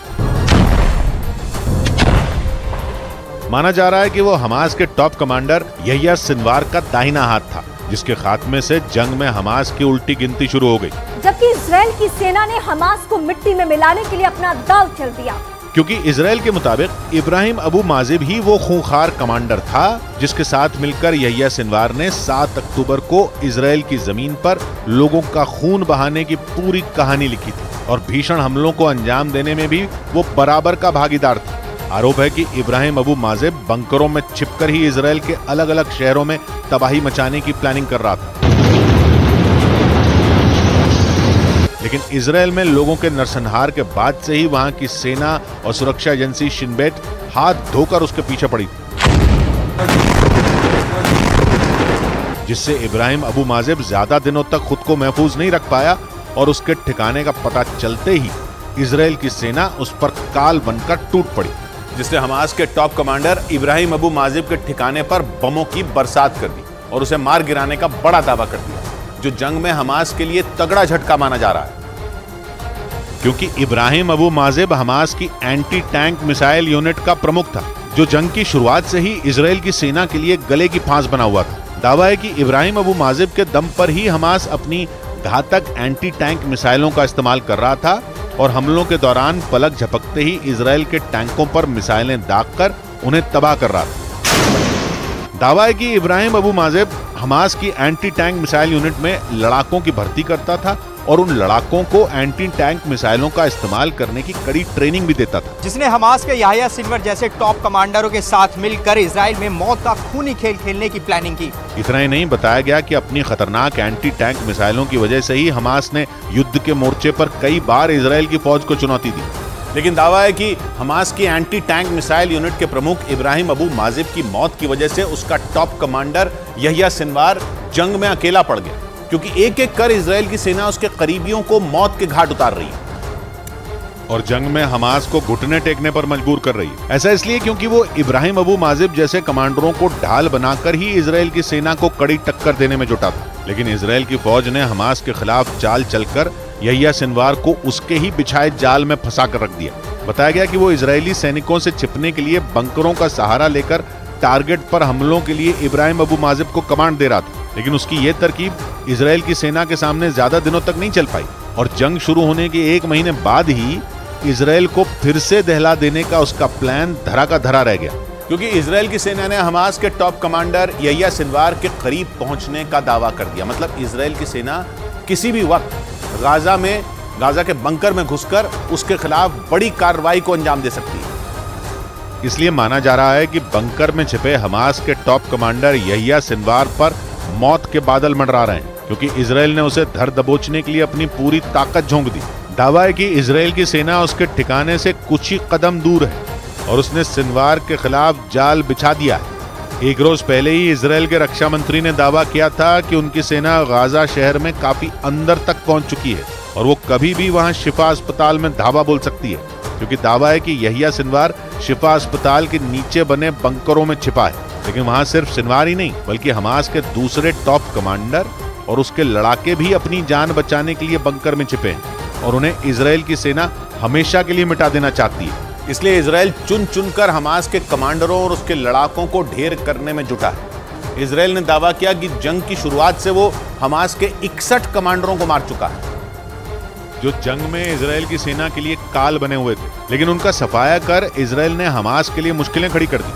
माना जा रहा है कि वो हमास के टॉप कमांडर यहिया सिनवार का दाहिना हाथ था, जिसके खात्मे से जंग में हमास की उल्टी गिनती शुरू हो गई, जबकि इजराइल की सेना ने हमास को मिट्टी में मिलाने के लिए अपना दाव चल दिया। क्योंकि इजराइल के मुताबिक इब्राहिम अबू माजिब ही वो खूंखार कमांडर था जिसके साथ मिलकर यहिया सिनवार ने 7 अक्टूबर को इजराइल की जमीन पर लोगों का खून बहाने की पूरी कहानी लिखी थी और भीषण हमलों को अंजाम देने में भी वो बराबर का भागीदार था। आरोप है कि इब्राहिम अबू माजिब बंकरों में छिपकर ही इजराइल के अलग अलग शहरों में तबाही मचाने की प्लानिंग कर रहा था। लेकिन इजराइल में लोगों के नरसंहार के बाद से ही वहां की सेना और सुरक्षा एजेंसी शिन बेट हाथ धोकर उसके पीछे पड़ी थी, जिससे इब्राहिम अबू माजिब ज्यादा दिनों तक खुद को महफूज नहीं रख पाया और उसके ठिकाने का पता चलते ही इजराइल की सेना उस पर काल बनकर टूट पड़ी, जिसने हमास के top commander Ibrahim Abu Majib के ठिकाने पर बमों की बरसात कर दी और उसे मार गिराने का बड़ा दावा कर दिया, जो जंग में हमास के लिए तगड़ा झटका माना जा रहा है। क्योंकि इब्राहिम अबू माजिब हमास की एंटी टैंक मिसाइल यूनिट का प्रमुख था, जो जंग की शुरुआत से ही इजराइल की सेना के लिए गले की फांस बना हुआ था। दावा है कि इब्राहिम अबू माजिब के दम पर ही हमास अपनी घातक एंटी टैंक मिसाइलों का इस्तेमाल कर रहा था और हमलों के दौरान पलक झपकते ही इजराइल के टैंकों पर मिसाइलें दागकर उन्हें तबाह कर रहा था। दावा है कि इब्राहिम अबू माजिब हमास की एंटी टैंक मिसाइल यूनिट में लड़ाकों की भर्ती करता था और उन लड़ाकों को एंटी टैंक मिसाइलों का इस्तेमाल करने की कड़ी ट्रेनिंग भी देता था, जिसने हमास के याह्या सिनवर जैसे टॉप कमांडरों के साथ मिलकर इजराइल में मौत का खूनी खेल खेलने की प्लानिंग की। इतना ही नहीं, बताया गया कि अपनी खतरनाक एंटी टैंक मिसाइलों की वजह से ही हमास ने युद्ध के मोर्चे पर कई बार इजराइल की फौज को चुनौती दी। लेकिन दावा है कि हमास की एंटी टैंक मिसाइल यूनिट के प्रमुख इब्राहिम अबू माजिब की मौत की वजह से उसका टॉप कमांडर याह्या सिनवार जंग में अकेला पड़ गया, क्योंकि एक एक कर इजराइल की सेना उसके करीबियों को मौत के घाट उतार रही है और जंग में हमास को घुटने टेकने पर मजबूर कर रही है। ऐसा इसलिए क्योंकि वो इब्राहिम अबू माजिब जैसे कमांडरों को ढाल बनाकर ही इजराइल की सेना को कड़ी टक्कर देने में जुटा था। लेकिन इजराइल की फौज ने हमास के खिलाफ चाल चलकर याह्या सिनवार को उसके ही बिछाए जाल में फंसा कर रख दिया। बताया गया कि वो इजरायली सैनिकों से छिपने के लिए बंकरों का सहारा लेकर टारगेट पर हमलों के लिए इब्राहिम अबू माजिब को कमांड दे रहा था, लेकिन उसकी ये तरकीब इजराइल की सेना के सामने ज्यादा दिनों तक नहीं चल पाई और जंग शुरू होने के 1 महीने बाद ही इजराइल को फिर से दहला देने का उसका प्लान धरा का धरा रह गया, क्योंकि इजराइल की सेना ने हमास के टॉप कमांडर याह्या सिनवार के करीब पहुंचने का दावा कर दिया। मतलब इजराइल की सेना किसी भी वक्त गाजा के बंकर में घुसकर उसके खिलाफ बड़ी कार्रवाई को अंजाम दे सकती है। इसलिए माना जा रहा है कि बंकर में छिपे हमास के टॉप कमांडर याह्या सिनवार पर मौत के बादल मंडरा रहे हैं, क्योंकि इजराइल ने उसे धर दबोचने के लिए अपनी पूरी ताकत झोंक दी। दावा है कि इजराइल की सेना उसके ठिकाने से कुछ ही कदम दूर है और उसने सिनवार के खिलाफ जाल बिछा दिया है। 1 रोज पहले ही इजराइल के रक्षा मंत्री ने दावा किया था कि उनकी सेना गाजा शहर में काफी अंदर तक पहुंच चुकी है और वो कभी भी वहां शिफा अस्पताल में धावा बोल सकती है, क्योंकि दावा है कि याह्या सिनवार शिफा अस्पताल के नीचे बने बंकरों में छिपा है। लेकिन वहां सिर्फ सिनवार ही नहीं बल्कि हमास के दूसरे टॉप कमांडर और उसके लड़ाके भी अपनी जान बचाने के लिए बंकर में छिपे हैं और उन्हें इजराइल की सेना हमेशा के लिए मिटा देना चाहती है। इसलिए इजराइल चुन चुनकर हमास के कमांडरों और उसके लड़ाकों को ढेर करने में जुटा है। इजराइल ने दावा किया कि जंग की शुरुआत से वो हमास के 61 कमांडरों को मार चुका है, जो जंग में इजराइल की सेना के लिए काल बने हुए थे। लेकिन उनका सफाया कर इजराइल ने हमास के लिए मुश्किलें खड़ी कर दी।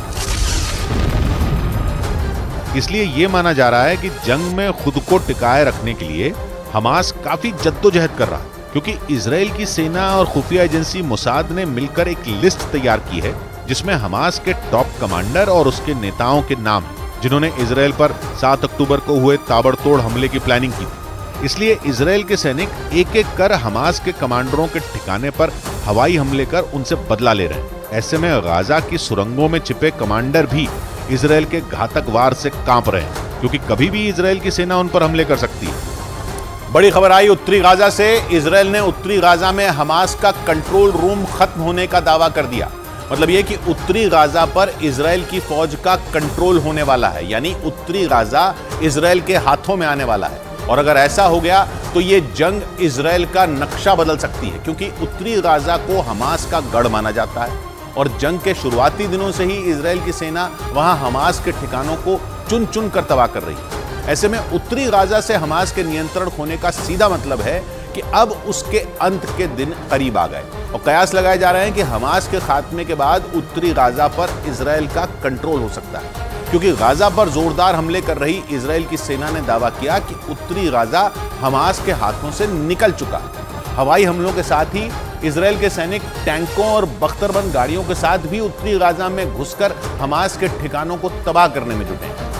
इसलिए यह माना जा रहा है कि जंग में खुद को टिकाए रखने के लिए हमास काफी जद्दोजहद कर रहा है, क्योंकि इजराइल की सेना और खुफिया एजेंसी मोसाद ने मिलकर एक लिस्ट तैयार की है जिसमें हमास के टॉप कमांडर और उसके नेताओं के नाम हैं, जिन्होंने इजराइल पर 7 अक्टूबर को हुए ताबड़तोड़ हमले की प्लानिंग की थी। इसलिए इजराइल के सैनिक एक एक कर हमास के कमांडरों के ठिकाने पर हवाई हमले कर उनसे बदला ले रहे हैं। ऐसे में गाजा की सुरंगों में छिपे कमांडर भी इजराइल के घातक वार से कांप रहे हैं, क्योंकि कभी भी इजराइल की सेना उन पर हमले कर सकती है। बड़ी खबर आई उत्तरी गाजा से। इजराइल ने उत्तरी गाजा में हमास का कंट्रोल रूम खत्म होने का दावा कर दिया। मतलब यह कि उत्तरी गाजा पर इजराइल की फौज का कंट्रोल होने वाला है, यानी उत्तरी गाजा इजराइल के हाथों में आने वाला है। और अगर ऐसा हो गया तो यह जंग इजराइल का नक्शा बदल सकती है, क्योंकि उत्तरी गाजा को हमास का गढ़ माना जाता है और जंग के शुरुआती दिनों से ही इजराइल की सेना वहां हमास के ठिकानों को चुन चुन कर तबाह कर रही है। ऐसे में उत्तरी गाजा से हमास के नियंत्रण होने का सीधा मतलब है कि अब उसके अंत के दिन करीब आ गए और कयास लगाए जा रहे हैं कि हमास के खात्मे के बाद उत्तरी गाजा पर इजराइल का कंट्रोल हो सकता है, क्योंकि गाजा पर जोरदार हमले कर रही इजराइल की सेना ने दावा किया कि उत्तरी गाजा हमास के हाथों से निकल चुका है। हवाई हमलों के साथ ही इजराइल के सैनिक टैंकों और बख्तरबंद गाड़ियों के साथ भी उत्तरी गाजा में घुसकर हमास के ठिकानों को तबाह करने में जुटे हैं,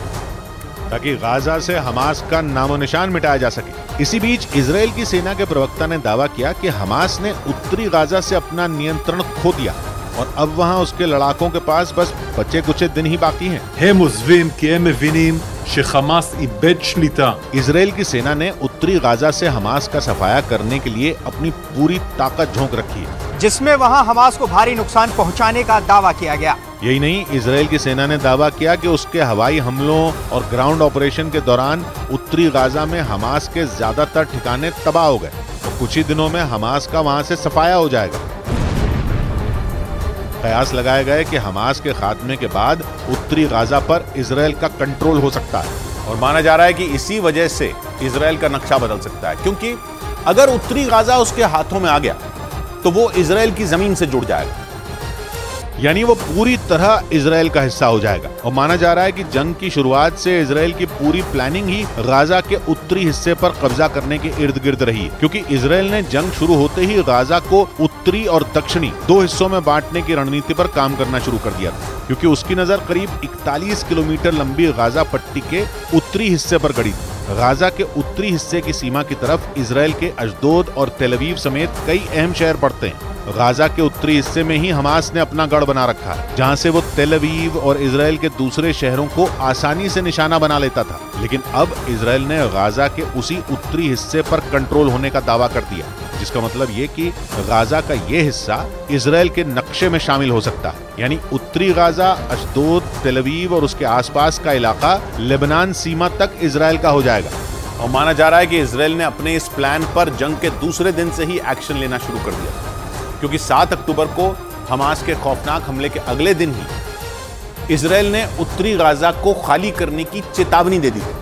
ताकि गाजा से हमास का नामो निशान मिटाया जा सके। इसी बीच इजराइल की सेना के प्रवक्ता ने दावा किया कि हमास ने उत्तरी गाजा से अपना नियंत्रण खो दिया और अब वहां उसके लड़ाकों के पास बस बचे कुछ दिन ही बाकी हैं। הם עוזבים כי הם מבינים שחמאס איבד שליטה। इजराइल की सेना ने उत्तरी गाजा से हमास का सफाया करने के लिए अपनी पूरी ताकत झोंक रखी है, जिसमें वहां हमास को भारी नुकसान पहुंचाने का दावा किया गया। यही नहीं, इजराइल की सेना ने दावा किया कि उसके हवाई हमलों और ग्राउंड ऑपरेशन के दौरान उत्तरी गाजा में हमास के ज्यादातर ठिकाने तबाह हो गए। तो कुछ ही दिनों में हमास का वहां से सफाया हो जाएगा। कयास लगाए गए कि हमास के खात्मे के बाद उत्तरी गाजा पर इजराइल का कंट्रोल हो सकता है, और माना जा रहा है कि इसी वजह से इजराइल का नक्शा बदल सकता है, क्योंकि अगर उत्तरी गाजा उसके हाथों में आ गया तो वो इजराइल की जमीन से जुड़ जाएगा, यानी वो पूरी तरह इजराइल का हिस्सा हो जाएगा। और माना जा रहा है कि जंग की शुरुआत से इजराइल की पूरी प्लानिंग ही गाजा के उत्तरी हिस्से पर कब्जा करने के इर्द गिर्द रही है, क्योंकि इजराइल ने जंग शुरू होते ही गाजा को उत्तरी और दक्षिणी दो हिस्सों में बांटने की रणनीति पर काम करना शुरू कर दिया था, क्योंकि उसकी नजर करीब 41 किलोमीटर लंबी गाजा पट्टी के उत्तरी हिस्से पर गड़ी थी। गाजा के उत्तरी हिस्से की सीमा की तरफ इजराइल के अशदोद और तेल अवीव समेत कई अहम शहर पड़ते हैं। गाजा के उत्तरी हिस्से में ही हमास ने अपना गढ़ बना रखा है, जहां से वो तेल अवीव और इजराइल के दूसरे शहरों को आसानी से निशाना बना लेता था। लेकिन अब इजराइल ने गाजा के उसी उत्तरी हिस्से पर कंट्रोल होने का दावा कर दिया, जिसका मतलब ये कि गाजा का ये हिस्सा इजराइल के नक्शे में शामिल हो सकता है। यानी उत्तरी गाजा, अशदोद, तेल अवीव और उसके आसपास का इलाका लेबनान सीमा तक इजराइल का हो जाएगा। और माना जा रहा है कि इजराइल ने अपने इस प्लान पर जंग के दूसरे दिन से ही एक्शन लेना शुरू कर दिया, क्योंकि 7 अक्टूबर को हमास के खौफनाक हमले के अगले दिन ही इजराइल ने उत्तरी गाजा को खाली करने की चेतावनी दे दी थी,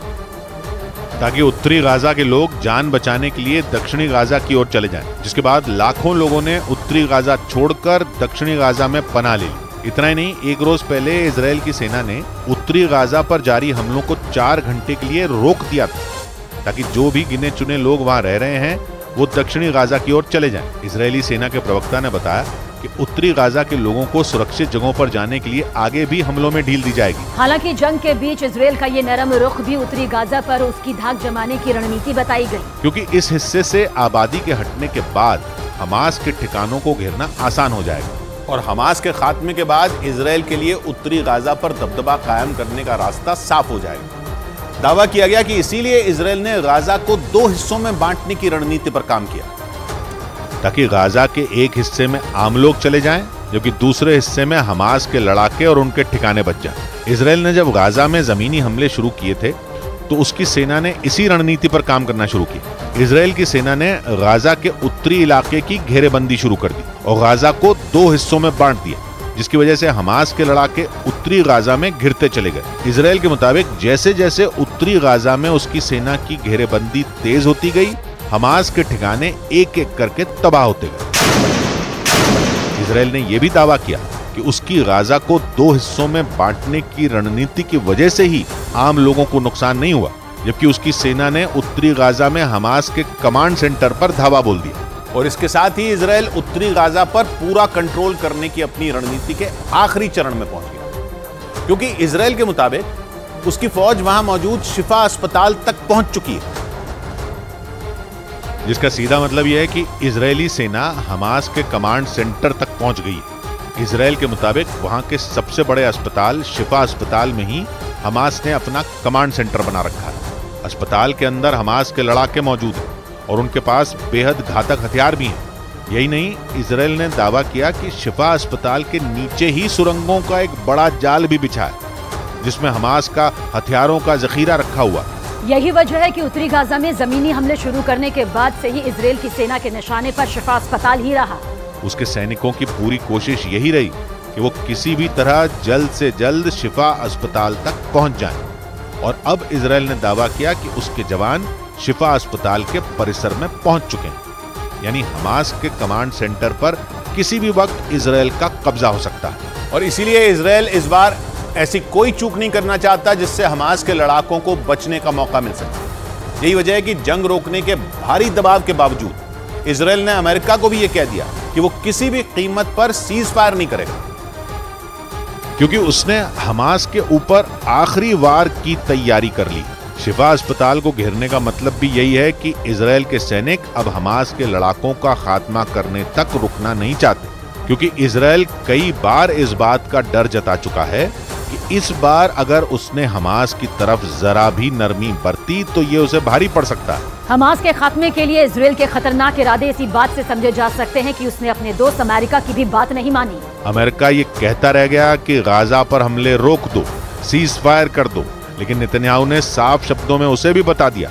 ताकि उत्तरी गाजा के लोग जान बचाने के लिए दक्षिणी गाजा की ओर चले जाएं, जिसके बाद लाखों लोगों ने उत्तरी गाजा छोड़कर दक्षिणी गाजा में पनाह ले ली। इतना ही नहीं, एक रोज पहले इजराइल की सेना ने उत्तरी गाजा पर जारी हमलों को 4 घंटे के लिए रोक दिया था, ताकि जो भी गिने चुने लोग वहां रह रहे हैं वो दक्षिणी गाजा की ओर चले जाएं। इजरायली सेना के प्रवक्ता ने बताया कि उत्तरी गाजा के लोगों को सुरक्षित जगहों पर जाने के लिए आगे भी हमलों में ढील दी जाएगी। हालांकि जंग के बीच इजराइल का ये नरम रुख भी उत्तरी गाजा पर उसकी धाक जमाने की रणनीति बताई गई, क्योंकि इस हिस्से से आबादी के हटने के बाद हमास के ठिकानों को घेरना आसान हो जाएगा। और हमास के खात्मे के बाद इजराइल के लिए उत्तरी गाजा पर दबदबा कायम करने का रास्ता साफ हो जाएगा। दावा किया गया कि इसीलिए इजराइल ने गाजा को 2 हिस्सों में बांटने की रणनीति पर काम किया, ताकि गाजा के एक हिस्से में आम लोग चले जाएं, जबकि दूसरे हिस्से में हमास के लड़ाके और उनके ठिकाने बच जाएं। इजराइल ने जब गाजा में जमीनी हमले शुरू किए थे तो उसकी सेना ने इसी रणनीति पर काम करना शुरू किया। इजराइल की सेना ने गाजा के उत्तरी इलाके की घेरेबंदी शुरू कर दी और गाजा को 2 हिस्सों में बांट दिया, जिसकी वजह से हमास के लड़ाके उत्तरी गाजा में घिरते चले गए। इजराइल के मुताबिक जैसे जैसे उत्तरी गाजा में उसकी सेना की घेरेबंदी तेज होती गई, हमास के ठिकाने एक एक करके तबाह होते गए। इजराइल ने यह भी दावा किया कि उसकी गाजा को 2 हिस्सों में बांटने की रणनीति की वजह से ही आम लोगों को नुकसान नहीं हुआ, जबकि उसकी सेना ने उत्तरी गाजा में हमास के कमांड सेंटर पर धावा बोल दिया। और इसके साथ ही इजराइल उत्तरी गाजा पर पूरा कंट्रोल करने की अपनी रणनीति के आखिरी चरण में पहुंच गया, क्योंकि इजराइल के मुताबिक उसकी फौज वहां मौजूद शिफा अस्पताल तक पहुंच चुकी है, जिसका सीधा मतलब यह है कि इजरायली सेना हमास के कमांड सेंटर तक पहुंच गई है। इजराइल के मुताबिक वहां के सबसे बड़े अस्पताल शिफा अस्पताल में ही हमास ने अपना कमांड सेंटर बना रखा है। अस्पताल के अंदर हमास के लड़ाके मौजूद हैं और उनके पास बेहद घातक हथियार भी हैं। यही नहीं, इजराइल ने दावा किया कि शिफा अस्पताल के नीचे ही सुरंगों का एक बड़ा जाल भी बिछा है, जिसमें हमास का हथियारों का जखीरा रखा हुआ। यही वजह है कि उत्तरी गाजा में जमीनी हमले शुरू करने के बाद से ही इजराइल की सेना के निशाने पर शिफा अस्पताल ही रहा। उसके सैनिकों की पूरी कोशिश यही रही कि वो किसी भी तरह जल्द से जल्द शिफा अस्पताल तक पहुंच जाएं। और अब इजराइल ने दावा किया कि उसके जवान शिफा अस्पताल के परिसर में पहुंच चुके हैं, यानी हमास के कमांड सेंटर पर किसी भी वक्त इजराइल का कब्जा हो सकता है। और इसीलिए इजराइल इस बार ऐसी कोई चूक नहीं करना चाहता जिससे हमास के लड़ाकों को बचने का मौका मिल सके। यही वजह है कि जंग रोकने के भारी दबाव के बावजूद इजराइल ने अमेरिका को भी यह कह दिया कि वो किसी भी कीमत पर सीज फायर नहीं करेगा, क्योंकि उसने हमास के ऊपर आखिरी वार की तैयारी कर ली। शिफा अस्पताल को घेरने का मतलब भी यही है कि इजराइल के सैनिक अब हमास के लड़ाकों का खात्मा करने तक रुकना नहीं चाहते, क्योंकि इजराइल कई बार इस बात का डर जता चुका है कि इस बार अगर उसने हमास की तरफ जरा भी नरमी बरती तो ये उसे भारी पड़ सकता है। हमास के खात्मे के लिए इजराइल के खतरनाक इरादे इसी बात से समझे जा सकते हैं कि उसने अपने दोस्त अमेरिका की भी बात नहीं मानी। अमेरिका ये कहता रह गया कि गाजा पर हमले रोक दो, सीज फायर कर दो, लेकिन नेतन्याहू ने साफ शब्दों में उसे भी बता दिया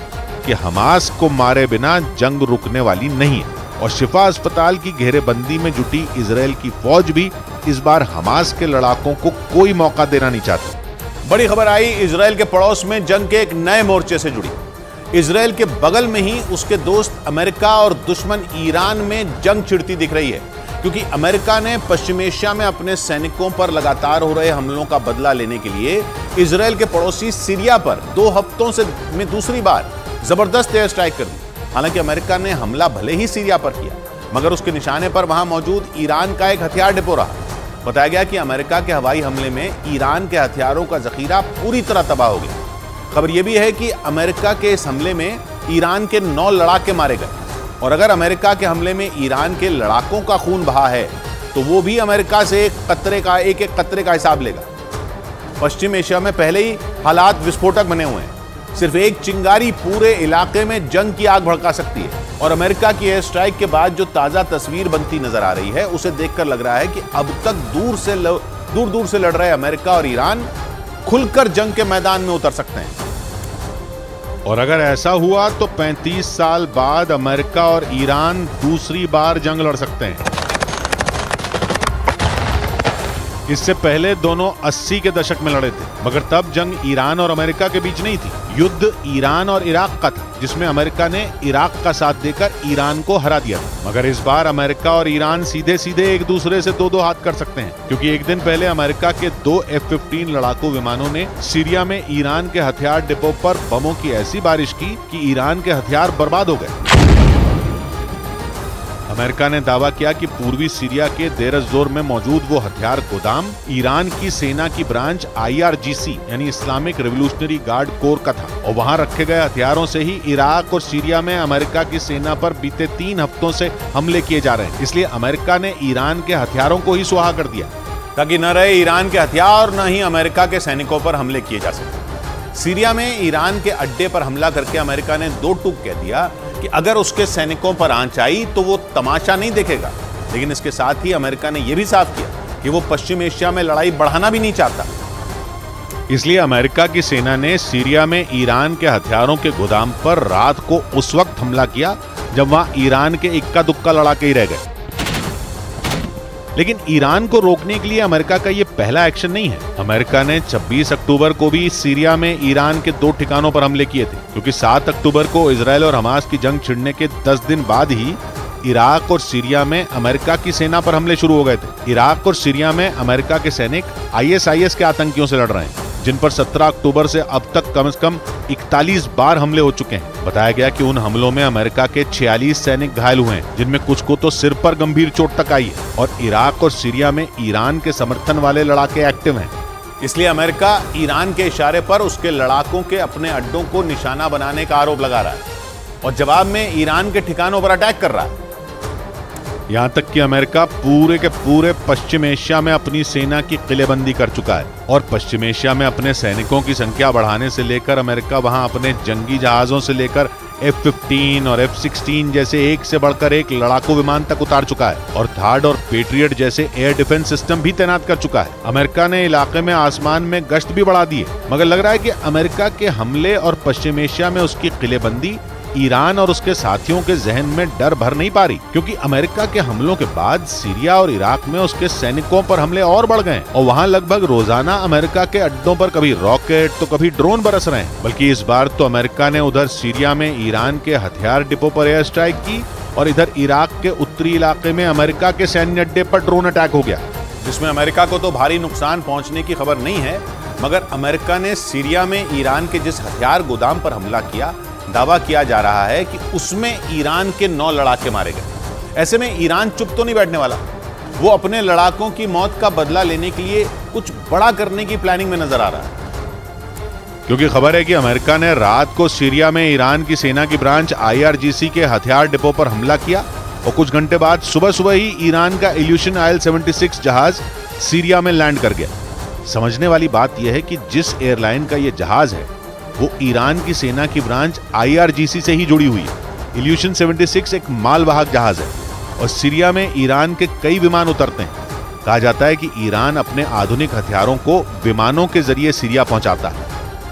कि हमास को मारे बिना जंग रुकने वाली नहीं है और शिफा अस्पताल की घेरेबंदी में जुटी इजराइल की फौज भी इस बार हमास के लड़ाकों को कोई मौका देना नहीं चाहती। बड़ी खबर आई इजराइल के पड़ोस में जंग के एक नए मोर्चे से जुड़ी। इजराइल के बगल में ही उसके दोस्त अमेरिका और दुश्मन ईरान में जंग छिड़ती दिख रही है, क्योंकि अमेरिका ने पश्चिम एशिया में अपने सैनिकों पर लगातार हो रहे हमलों का बदला लेने के लिए इजराइल के पड़ोसी सीरिया पर 2 हफ्तों में दूसरी बार जबरदस्त एयर स्ट्राइक कर दी। हालांकि अमेरिका ने हमला भले ही सीरिया पर किया, मगर उसके निशाने पर वहां मौजूद ईरान का एक हथियार डिपो रहा। बताया गया कि अमेरिका के हवाई हमले में ईरान के हथियारों का जखीरा पूरी तरह तबाह हो गया। खबर यह भी है कि अमेरिका के इस हमले में ईरान के 9 लड़ाके मारे गए और अगर अमेरिका के हमले में ईरान के लड़ाकों का खून बहा है तो वो भी अमेरिका से एक एक कतरे का हिसाब लेगा। पश्चिम एशिया में पहले ही हालात विस्फोटक बने हुए हैं। सिर्फ एक चिंगारी पूरे इलाके में जंग की आग भड़का सकती है और अमेरिका की एयर स्ट्राइक के बाद जो ताजा तस्वीर बनती नजर आ रही है उसे देखकर लग रहा है कि अब तक दूर दूर से लड़ रहे अमेरिका और ईरान खुलकर जंग के मैदान में उतर सकते हैं। और अगर ऐसा हुआ तो 35 साल बाद अमेरिका और ईरान दूसरी बार जंग लड़ सकते हैं। इससे पहले दोनों 80 के दशक में लड़े थे, मगर तब जंग ईरान और अमेरिका के बीच नहीं थी। युद्ध ईरान और इराक का था, जिसमें अमेरिका ने इराक का साथ देकर ईरान को हरा दिया था। मगर इस बार अमेरिका और ईरान सीधे सीधे एक दूसरे से दो हाथ कर सकते हैं, क्योंकि एक दिन पहले अमेरिका के 2 F-15 लड़ाकू विमानों ने सीरिया में ईरान के हथियार डिपो पर बमों की ऐसी बारिश की कि ईरान के हथियार बर्बाद हो गए। अमेरिका ने दावा किया कि पूर्वी सीरिया के देर एज-जोर में मौजूद वो हथियार गोदाम ईरान की सेना की ब्रांच IRGC यानी इस्लामिक रिवोल्यूशनरी गार्ड कोर का था और वहां रखे गए हथियारों से ही इराक और सीरिया में अमेरिका की सेना पर बीते 3 हफ्तों से हमले किए जा रहे हैं। इसलिए अमेरिका ने ईरान के हथियारों को ही सुहा कर दिया ताकि न रहे ईरान के हथियार न ही अमेरिका के सैनिकों पर हमले किए जा सके। सीरिया में ईरान के अड्डे पर हमला करके अमेरिका ने 2 टूक कह दिया कि अगर उसके सैनिकों पर आंच आई तो वो तमाशा नहीं देखेगा। लेकिन इसके साथ ही अमेरिका ने यह भी साफ किया कि वो पश्चिम एशिया में लड़ाई बढ़ाना भी नहीं चाहता। इसलिए अमेरिका की सेना ने सीरिया में ईरान के हथियारों के गोदाम पर रात को उस वक्त हमला किया जब वहां ईरान के इक्का दुक्का लड़ाके ही रह गए। लेकिन ईरान को रोकने के लिए अमेरिका का यह पहला एक्शन नहीं है। अमेरिका ने 26 अक्टूबर को भी सीरिया में ईरान के 2 ठिकानों पर हमले किए थे, क्योंकि 7 अक्टूबर को इजराइल और हमास की जंग छिड़ने के 10 दिन बाद ही इराक और सीरिया में अमेरिका की सेना पर हमले शुरू हो गए थे। इराक और सीरिया में अमेरिका के सैनिक ISIS के आतंकियों से लड़ रहे हैं, जिन पर 17 अक्टूबर से अब तक कम से कम 41 बार हमले हो चुके हैं। बताया गया कि उन हमलों में अमेरिका के 46 सैनिक घायल हुए हैं, जिनमें कुछ को तो सिर पर गंभीर चोट तक आई है। और इराक और सीरिया में ईरान के समर्थन वाले लड़ाके एक्टिव हैं। इसलिए अमेरिका ईरान के इशारे पर उसके लड़ाकों के अपने अड्डों को निशाना बनाने का आरोप लगा रहा है और जवाब में ईरान के ठिकानों पर अटैक कर रहा है। यहां तक कि अमेरिका पूरे के पूरे पश्चिम एशिया में अपनी सेना की किलेबंदी कर चुका है और पश्चिम एशिया में अपने सैनिकों की संख्या बढ़ाने से लेकर अमेरिका वहां अपने जंगी जहाजों से लेकर F-15 और F-16 जैसे एक से बढ़कर एक लड़ाकू विमान तक उतार चुका है और थार्ड और पेट्रियट जैसे एयर डिफेंस सिस्टम भी तैनात कर चुका है। अमेरिका ने इलाके में आसमान में गश्त भी बढ़ा दी है, मगर लग रहा है कि अमेरिका के हमले और पश्चिम एशिया में उसकी किलेबंदी ईरान और उसके साथियों के जहन में डर भर नहीं पा रही, क्योंकि अमेरिका के हमलों के बाद सीरिया और इराक में उसके सैनिकों पर हमले और बढ़ गए और वहां लगभग रोजाना अमेरिका के अड्डों पर कभी रॉकेट तो कभी ड्रोन बरस रहे हैं। बल्कि इस बार तो अमेरिका ने उधर सीरिया में ईरान के हथियार डिपो पर एयर स्ट्राइक की और इधर इराक के उत्तरी इलाके में अमेरिका के सैन्य अड्डे पर ड्रोन अटैक हो गया, जिसमें अमेरिका को तो भारी नुकसान पहुंचने की खबर नहीं है, मगर अमेरिका ने सीरिया में ईरान के जिस हथियार गोदाम पर हमला किया, दावा किया जा रहा है कि उसमें ईरान के 9 लड़ाके मारे गए। ऐसे में ईरान चुप तो नहीं बैठने वाला, वो अपने लड़ाकों की मौत का बदला लेने के लिए कुछ बड़ा करने की प्लानिंग में नजर आ रहा है। क्योंकि खबर है कि अमेरिका ने रात को सीरिया में ईरान की सेना की ब्रांच IRGC के हथियार डिपो पर हमला किया और कुछ घंटे बाद सुबह ही ईरान का इल्यूशन IL-76 जहाज सीरिया में लैंड कर गया। समझने वाली बात यह है कि जिस एयरलाइन का यह जहाज है वो ईरान की सेना की ब्रांच IRGC से ही जुड़ी हुई है। इल्यूशन 76 एक मालवाहक जहाज है और सीरिया में ईरान के कई विमान उतरते हैं। कहा जाता है कि ईरान अपने आधुनिक हथियारों को विमानों के जरिए सीरिया पहुंचाता है।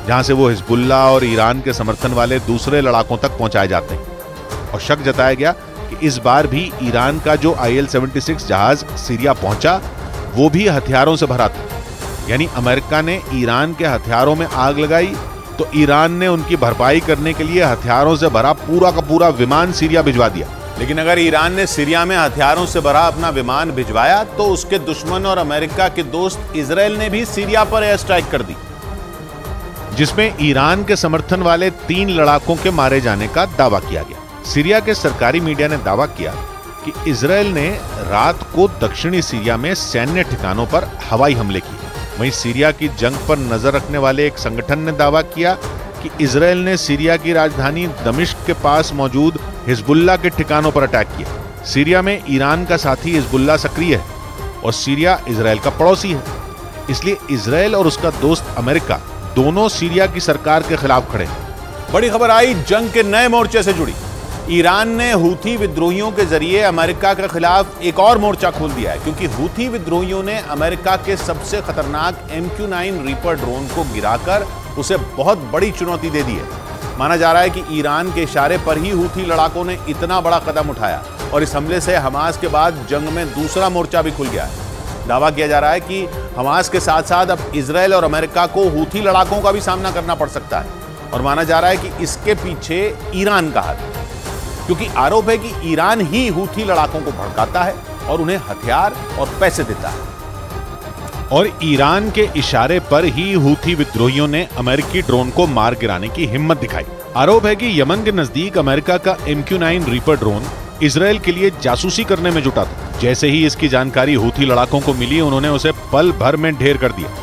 जहां से वो हिजबुल्ला और ईरान के समर्थन वाले दूसरे लड़ाकों तक पहुंचाए जाते हैं। और शक जताया गया कि इस बार भी ईरान का जो IL-76 जहाज सीरिया पहुंचा वो भी हथियारों से भरा था। यानी अमेरिका ने ईरान के हथियारों में आग लगाई तो ईरान ने उनकी भरपाई करने के लिए हथियारों से भरा पूरा का पूरा विमान सीरिया भिजवा दिया। लेकिन अगर ईरान ने सीरिया में हथियारों से भरा अपना विमान भिजवाया तो उसके दुश्मन और अमेरिका के दोस्त इजराइल ने भी सीरिया पर एयर स्ट्राइक कर दी, जिसमें ईरान के समर्थन वाले 3 लड़ाकों के मारे जाने का दावा किया गया। सीरिया के सरकारी मीडिया ने दावा किया कि इजराइल ने रात को दक्षिणी सीरिया में सैन्य ठिकानों पर हवाई हमले किए। वहीं सीरिया की जंग पर नजर रखने वाले एक संगठन ने दावा किया कि इजराइल ने सीरिया की राजधानी दमिश्क के पास मौजूद हिजबुल्ला के ठिकानों पर अटैक किया। सीरिया में ईरान का साथी हिजबुल्ला सक्रिय है और सीरिया इजराइल का पड़ोसी है, इसलिए इजराइल और उसका दोस्त अमेरिका दोनों सीरिया की सरकार के खिलाफ खड़े हैं। बड़ी खबर आई जंग के नए मोर्चे से जुड़ी। ईरान ने हूथी विद्रोहियों के जरिए अमेरिका के खिलाफ एक और मोर्चा खोल दिया है, क्योंकि हूथी विद्रोहियों ने अमेरिका के सबसे खतरनाक MQ-9 रीपर ड्रोन को गिराकर उसे बहुत बड़ी चुनौती दे दी है। माना जा रहा है कि ईरान के इशारे पर ही हूथी लड़ाकों ने इतना बड़ा कदम उठाया और इस हमले से हमास के बाद जंग में दूसरा मोर्चा भी खुल गया है। दावा किया जा रहा है कि हमास के साथ साथ अब इजराइल और अमेरिका को हूथी लड़ाकों का भी सामना करना पड़ सकता है। और माना जा रहा है कि इसके पीछे ईरान का हाथ है, क्योंकि आरोप है कि ईरान ही हूथी लड़ाकों को भड़काता है और उन्हें हथियार और पैसे देता है। और ईरान के इशारे पर ही हूथी विद्रोहियों ने अमेरिकी ड्रोन को मार गिराने की हिम्मत दिखाई। आरोप है कि यमन के नजदीक अमेरिका का MQ-9 रीपर ड्रोन इजराइल के लिए जासूसी करने में जुटा था। जैसे ही इसकी जानकारी हूथी लड़ाकों को मिली, उन्होंने उसे पल भर में ढेर कर दिया।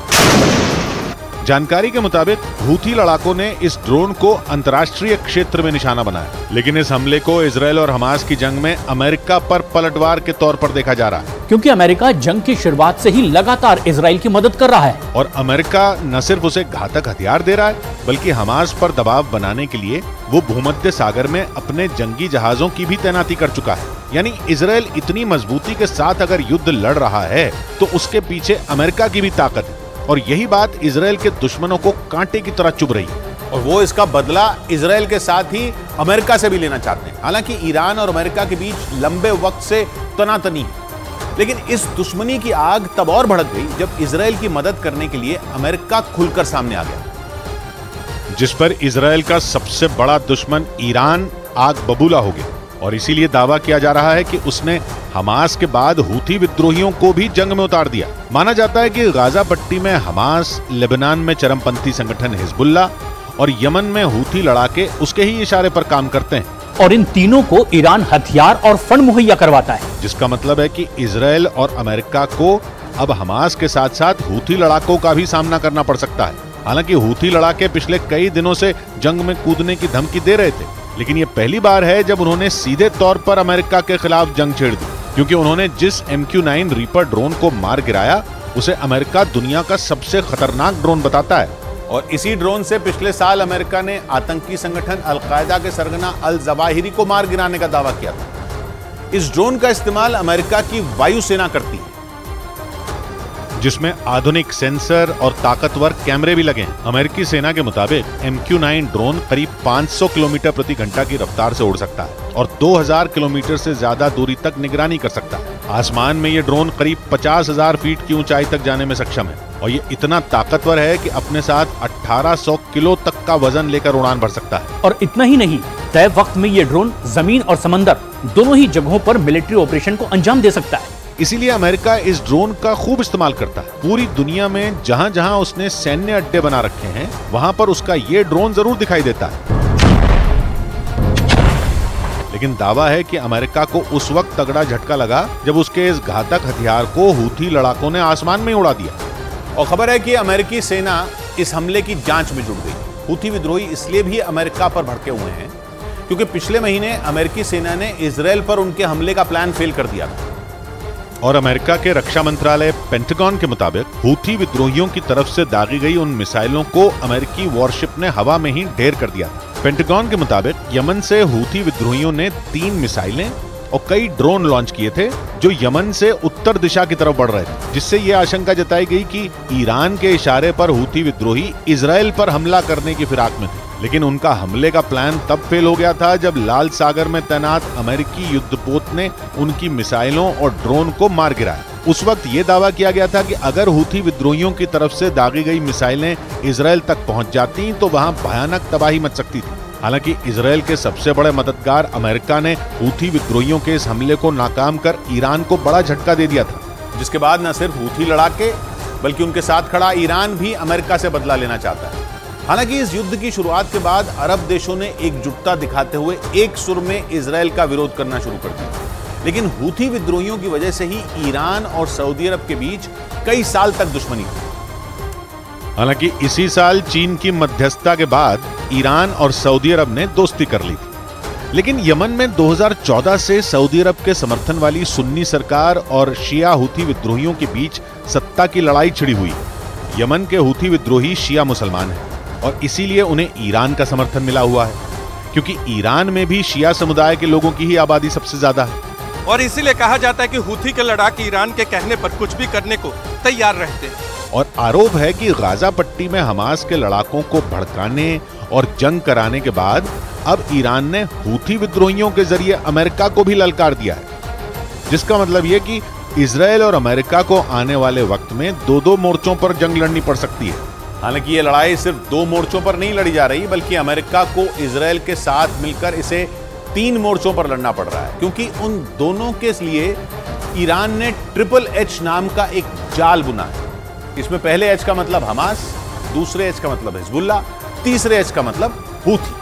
जानकारी के मुताबिक हूथी लड़ाकों ने इस ड्रोन को अंतर्राष्ट्रीय क्षेत्र में निशाना बनाया, लेकिन इस हमले को इजराइल और हमास की जंग में अमेरिका पर पलटवार के तौर पर देखा जा रहा है, क्योंकि अमेरिका जंग की शुरुआत से ही लगातार इजराइल की मदद कर रहा है। और अमेरिका न सिर्फ उसे घातक हथियार दे रहा है, बल्कि हमास पर दबाव बनाने के लिए वो भूमध्य सागर में अपने जंगी जहाजों की भी तैनाती कर चुका है। यानी इजराइल इतनी मजबूती के साथ अगर युद्ध लड़ रहा है तो उसके पीछे अमेरिका की भी ताकत है, और यही बात इजराइल के दुश्मनों को कांटे की तरह चुभ रही है। और वो इसका बदला इजराइल के साथ ही अमेरिका से भी लेना चाहते हैं। हालांकि ईरान और अमेरिका के बीच लंबे वक्त से तनातनी है, लेकिन इस दुश्मनी की आग तब और भड़क गई जब इजराइल की मदद करने के लिए अमेरिका खुलकर सामने आ गया, जिस पर इजराइल का सबसे बड़ा दुश्मन ईरान आग बबूला हो गया। और इसीलिए दावा किया जा रहा है कि उसने हमास के बाद हूथी विद्रोहियों को भी जंग में उतार दिया। माना जाता है कि गाजा पट्टी में हमास, लेबनान में चरमपंथी संगठन हिजबुल्ला और यमन में हूथी लड़ाके उसके ही इशारे पर काम करते हैं। और इन तीनों को ईरान हथियार और फंड मुहैया करवाता है, जिसका मतलब है कि इजराइल और अमेरिका को अब हमास के साथ साथ हूथी लड़ाकों का भी सामना करना पड़ सकता है। हालांकि हूथी लड़ाके पिछले कई दिनों से जंग में कूदने की धमकी दे रहे थे, लेकिन ये पहली बार है जब उन्होंने सीधे तौर पर अमेरिका के खिलाफ जंग छेड़ दी, क्योंकि उन्होंने जिस MQ-9 रीपर ड्रोन को मार गिराया उसे अमेरिका दुनिया का सबसे खतरनाक ड्रोन बताता है। और इसी ड्रोन से पिछले साल अमेरिका ने आतंकी संगठन अल-कायदा के सरगना अल-जवाहिरी को मार गिराने का दावा किया था। इस ड्रोन का इस्तेमाल अमेरिका की वायुसेना करती है, जिसमें आधुनिक सेंसर और ताकतवर कैमरे भी लगे हैं। अमेरिकी सेना के मुताबिक MQ-9 ड्रोन करीब 500 किलोमीटर प्रति घंटा की रफ्तार से उड़ सकता है और 2000 किलोमीटर से ज्यादा दूरी तक निगरानी कर सकता है। आसमान में ये ड्रोन करीब 50,000 फीट की ऊंचाई तक जाने में सक्षम है और ये इतना ताकतवर है कि अपने साथ 1800 किलो तक का वजन लेकर उड़ान भर सकता है। और इतना ही नहीं, तय वक्त में ये ड्रोन जमीन और समंदर दोनों ही जगहों पर मिलिट्री ऑपरेशन को अंजाम दे सकता है। इसीलिए अमेरिका इस ड्रोन का खूब इस्तेमाल करता है। पूरी दुनिया में जहां जहां उसने सैन्य अड्डे बना रखे हैं, वहां पर उसका ये ड्रोन जरूर दिखाई देता है। लेकिन दावा है कि अमेरिका को उस वक्त तगड़ा झटका लगा जब उसके इस घातक हथियार को हूथी लड़ाकों ने आसमान में उड़ा दिया। और खबर है कि अमेरिकी सेना इस हमले की जांच में जुट गई। हूथी विद्रोही इसलिए भी अमेरिका पर भड़के हुए हैं क्योंकि पिछले महीने अमेरिकी सेना ने इजराइल पर उनके हमले का प्लान फेल कर दिया था। और अमेरिका के रक्षा मंत्रालय पेंटागन के मुताबिक हूथी विद्रोहियों की तरफ से दागी गई उन मिसाइलों को अमेरिकी वॉरशिप ने हवा में ही ढेर कर दिया था। पेंटागन के मुताबिक यमन से हूथी विद्रोहियों ने 3 मिसाइलें और कई ड्रोन लॉन्च किए थे जो यमन से उत्तर दिशा की तरफ बढ़ रहे थे, जिससे यह आशंका जताई गई कि ईरान के इशारे पर हूथी विद्रोही इजराइल पर हमला करने की फिराक में थे। लेकिन उनका हमले का प्लान तब फेल हो गया था जब लाल सागर में तैनात अमेरिकी युद्धपोत ने उनकी मिसाइलों और ड्रोन को मार गिराया। उस वक्त ये दावा किया गया था कि अगर हूथी विद्रोहियों की तरफ से दागी गई मिसाइलें इजराइल तक पहुंच जाती तो वहां भयानक तबाही मच सकती थी। हालांकि इजराइल के सबसे बड़े मददगार अमेरिका ने हूथी विद्रोहियों के इस हमले को नाकाम कर ईरान को बड़ा झटका दे दिया था, जिसके बाद न सिर्फ हूथी लड़ाके बल्कि उनके साथ खड़ा ईरान भी अमेरिका से बदला लेना चाहता है। हालांकि इस युद्ध की शुरुआत के बाद अरब देशों ने एकजुटता दिखाते हुए एक सुर में इजराइल का विरोध करना शुरू कर दिया, लेकिन हूथी विद्रोहियों की वजह से ही ईरान और सऊदी अरब के बीच कई साल तक दुश्मनी थी। हालांकि इसी साल चीन की मध्यस्थता के बाद ईरान और सऊदी अरब ने दोस्ती कर ली थी, लेकिन यमन में 2014 से सऊदी अरब के समर्थन वाली सुन्नी सरकार और शिया हूथी विद्रोहियों के बीच सत्ता की लड़ाई छिड़ी हुई। यमन के हूथी विद्रोही शिया मुसलमान हैं और इसीलिए उन्हें ईरान का समर्थन मिला हुआ है, क्योंकि ईरान में भी शिया समुदाय के लोगों की ही आबादी सबसे ज्यादा है। और इसीलिए कहा जाता है कि हूथी के लड़ाके ईरान के कहने पर कुछ भी करने को तैयार रहते हैं। और आरोप है कि गाजा पट्टी में हमास के लड़ाकों को भड़काने और जंग कराने के बाद अब ईरान ने हूथी विद्रोहियों के जरिए अमेरिका को भी ललकार दिया है, जिसका मतलब यह कि इजराइल और अमेरिका को आने वाले वक्त में दो मोर्चों पर जंग लड़नी पड़ सकती है। हालांकि ये लड़ाई सिर्फ 2 मोर्चों पर नहीं लड़ी जा रही, बल्कि अमेरिका को इजराइल के साथ मिलकर इसे 3 मोर्चों पर लड़ना पड़ रहा है, क्योंकि उन दोनों के लिए ईरान ने HHH नाम का एक जाल बुना है। इसमें पहले H का मतलब हमास, दूसरे H का मतलब हिजबुल्ला, तीसरे H का मतलब हूथी।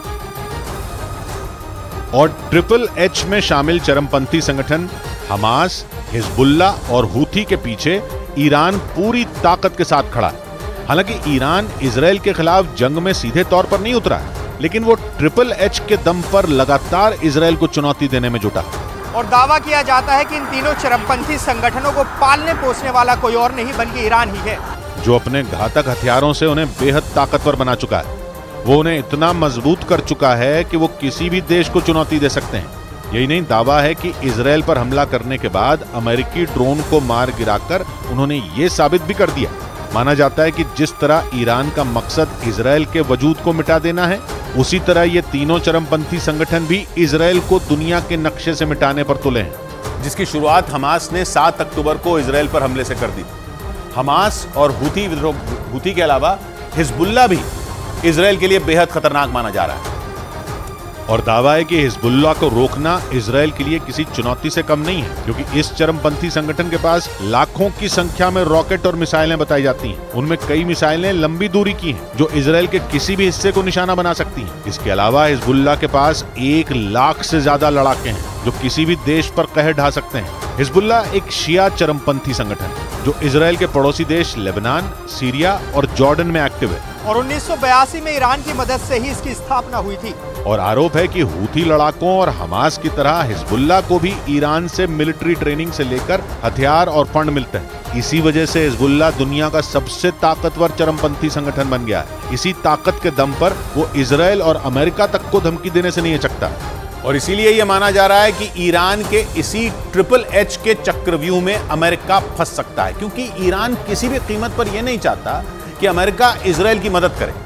और HHH में शामिल चरमपंथी संगठन हमास, हिजबुल्ला और हूथी के पीछे ईरान पूरी ताकत के साथ खड़ा है। हालांकि ईरान इजराइल के खिलाफ जंग में सीधे तौर पर नहीं उतरा है, लेकिन वो HHH के दम पर लगातार इजराइल को चुनौती देने में जुटा है। और दावा किया जाता है कि इन तीनों चरमपंथी संगठनों को पालने पोसने वाला कोई और नहीं बल्कि ईरान ही है, जो अपने घातक हथियारों से उन्हें बेहद ताकतवर बना चुका है। वो उन्हें इतना मजबूत कर चुका है कि वो किसी भी देश को चुनौती दे सकते हैं। यही नहीं, दावा है कि इजराइल पर हमला करने के बाद अमेरिकी ड्रोन को मार गिराकर उन्होंने ये साबित भी कर दिया। माना जाता है कि जिस तरह ईरान का मकसद इजराइल के वजूद को मिटा देना है, उसी तरह ये तीनों चरमपंथी संगठन भी इजराइल को दुनिया के नक्शे से मिटाने पर तुले हैं, जिसकी शुरुआत हमास ने 7 अक्टूबर को इजराइल पर हमले से कर दी। हमास और हूथी के अलावा हिजबुल्ला भी इजराइल के लिए बेहद खतरनाक माना जा रहा है। और दावा है कि हिजबुल्ला को रोकना इजराइल के लिए किसी चुनौती से कम नहीं है, क्योंकि इस चरमपंथी संगठन के पास लाखों की संख्या में रॉकेट और मिसाइलें बताई जाती हैं। उनमें कई मिसाइलें लंबी दूरी की हैं, जो इजराइल के किसी भी हिस्से को निशाना बना सकती हैं। इसके अलावा हिजबुल्ला के पास 1 लाख से ज्यादा लड़ाके हैं, जो किसी भी देश पर कहर ढा सकते हैं। हिजबुल्ला एक शिया चरमपंथी संगठन है, जो इजराइल के पड़ोसी देश लेबनान, सीरिया और जॉर्डन में एक्टिव है। और 1982 में ईरान की मदद से ही इसकी स्थापना हुई थी। और आरोप है कि हूथी लड़ाकों और हमास की तरह हिजबुल्ला को भी ईरान से मिलिट्री ट्रेनिंग से लेकर हथियार और फंड मिलते हैं। इसी वजह से हिजबुल्ला दुनिया का सबसे ताकतवर चरमपंथी संगठन बन गया है। इसी ताकत के दम पर वो इजराइल और अमेरिका तक को धमकी देने से नहीं हिचकता। और इसीलिए यह माना जा रहा है कि ईरान के इसी HHH के चक्रव्यूह में अमेरिका फंस सकता है, क्योंकि ईरान किसी भी कीमत पर यह नहीं चाहता कि अमेरिका इजराइल की मदद करे,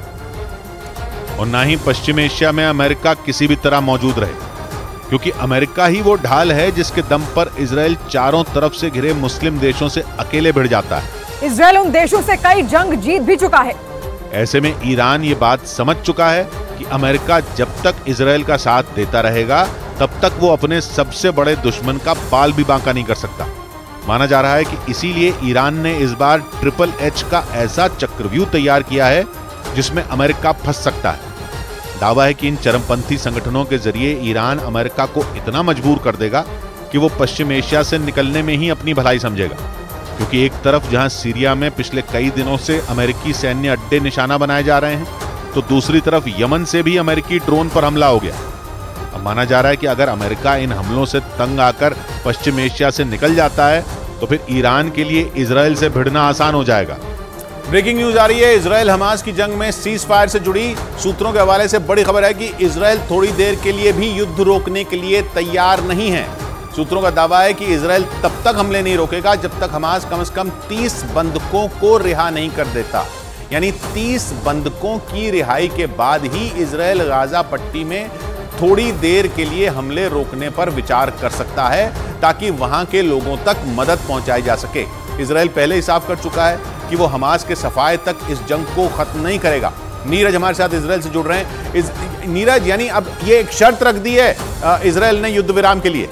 और ना ही पश्चिम एशिया में अमेरिका किसी भी तरह मौजूद रहे, क्योंकि अमेरिका ही वो ढाल है जिसके दम पर इजराइल चारों तरफ से घिरे मुस्लिम देशों से अकेले भिड़ जाता है। इजराइल उन देशों से कई जंग जीत भी चुका है। ऐसे में ईरान ये बात समझ चुका है कि अमेरिका जब तक इजराइल का साथ देता रहेगा, तब तक वो अपने सबसे बड़े दुश्मन का बाल भी बांका नहीं कर सकता। माना जा रहा है कि इसीलिए ईरान ने इस बार HHH का ऐसा चक्रव्यूह तैयार किया है जिसमें अमेरिका फंस सकता है। दावा है कि इन चरमपंथी संगठनों के जरिए ईरान अमेरिका को इतना मजबूर कर देगा कि वो पश्चिम एशिया से निकलने में ही अपनी भलाई समझेगा, क्योंकि एक तरफ जहां सीरिया में पिछले कई दिनों से अमेरिकी सैन्य अड्डे निशाना बनाए जा रहे हैं, तो दूसरी तरफ यमन से भी अमेरिकी ड्रोन पर हमला हो गया। अब माना जा रहा है कि अगर अमेरिका इन हमलों से तंग आकर पश्चिम एशिया से निकल जाता है, तो फिर ईरान के लिए इजराइल से भिड़ना आसान हो जाएगा। ब्रेकिंग न्यूज आ रही है इजराइल हमास की जंग में सीज फायर से जुड़ी सूत्रों के हवाले से बड़ी खबर है कि इजराइल थोड़ी देर के लिए भी युद्ध रोकने के लिए तैयार नहीं है। सूत्रों का दावा है कि इजराइल तब तक हमले नहीं रोकेगा जब तक हमास कम से कम 30 बंधकों को रिहा नहीं कर देता। यानी 30 बंधकों की रिहाई के बाद ही इजराइल गाजा पट्टी में थोड़ी देर के लिए हमले रोकने पर विचार कर सकता है ताकि वहां के लोगों तक मदद पहुंचाई जा सके। इजराइल पहले ही साफ कर चुका है कि वो हमास के सफाए तक इस जंग को खत्म नहीं करेगा। नीरज हमारे साथ इजराइल से जुड़ रहे हैं। नीरज, यानी अब ये एक शर्त रख दी है इजराइल ने युद्ध विराम के लिए।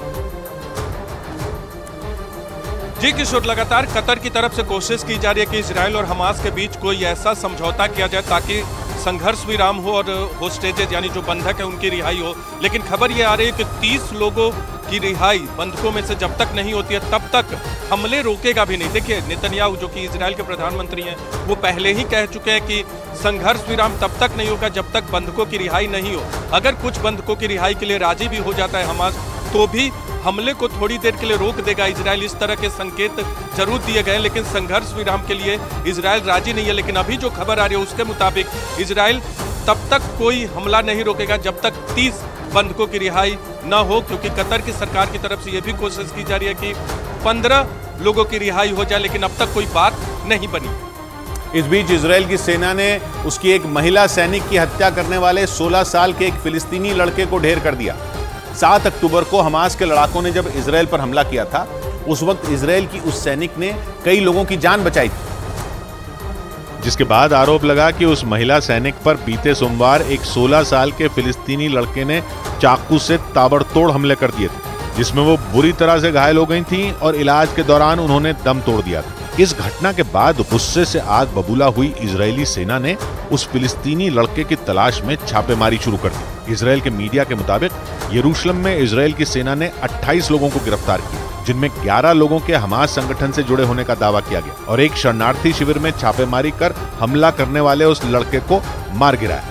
जी किशोर, लगातार कतर की तरफ से कोशिश की जा रही है कि इजराइल और हमास के बीच कोई ऐसा समझौता किया जाए ताकि संघर्ष विराम हो और होस्टेजेज यानी जो बंधक है उनकी रिहाई हो। लेकिन खबर ये आ रही है कि 30 लोगों की रिहाई बंधकों में से जब तक नहीं होती है तब तक हमले रोकेगा भी नहीं। देखिए, नेतन्याहू जो कि इजराइल के प्रधानमंत्री हैं, वो पहले ही कह चुके हैं कि संघर्ष विराम तब तक नहीं होगा जब तक बंधकों की रिहाई नहीं हो। अगर कुछ बंधकों की रिहाई के लिए राजी भी हो जाता है हमास, तो भी हमले को थोड़ी देर के लिए रोक देगा इजराइल। इस तरह के संकेत जरूर दिए गए, लेकिन संघर्ष विराम के लिए इजराइल राजी नहीं है। लेकिन अभी जो खबर आ रही है उसके मुताबिक इजराइल तब तक कोई हमला नहीं रोकेगा जब तक 30 बंधकों की रिहाई न हो, क्योंकि कतर की सरकार की तरफ से यह भी कोशिश की जा रही है कि 15 लोगों की रिहाई हो जाए, लेकिन अब तक कोई बात नहीं बनी। इस बीच इजराइल की सेना ने उसकी एक महिला सैनिक की हत्या करने वाले 16 साल के एक फिलिस्तीनी लड़के को ढेर कर दिया। 7 अक्टूबर को हमास के लड़ाकों ने जब इजराइल पर हमला किया था, उस वक्त इजराइल की उस सैनिक ने कई लोगों की जान बचाई थी, जिसके बाद आरोप लगा कि उस महिला सैनिक पर बीते सोमवार एक 16 साल के फिलिस्तीनी लड़के ने चाकू से ताबड़तोड़ हमले कर दिए थे, जिसमें वो बुरी तरह से घायल हो गई थीं और इलाज के दौरान उन्होंने दम तोड़ दिया था। इस घटना के बाद गुस्से से आग बबूला हुई इजरायली सेना ने उस फिलिस्तीनी लड़के की तलाश में छापेमारी शुरू कर दी। इजरायल के मीडिया के मुताबिक यरूशलेम में इजरायल की सेना ने 28 लोगों को गिरफ्तार किया, जिनमें 11 लोगों के हमास संगठन से जुड़े होने का दावा किया गया और एक शरणार्थी शिविर में छापेमारी कर हमला करने वाले उस लड़के को मार गिराया।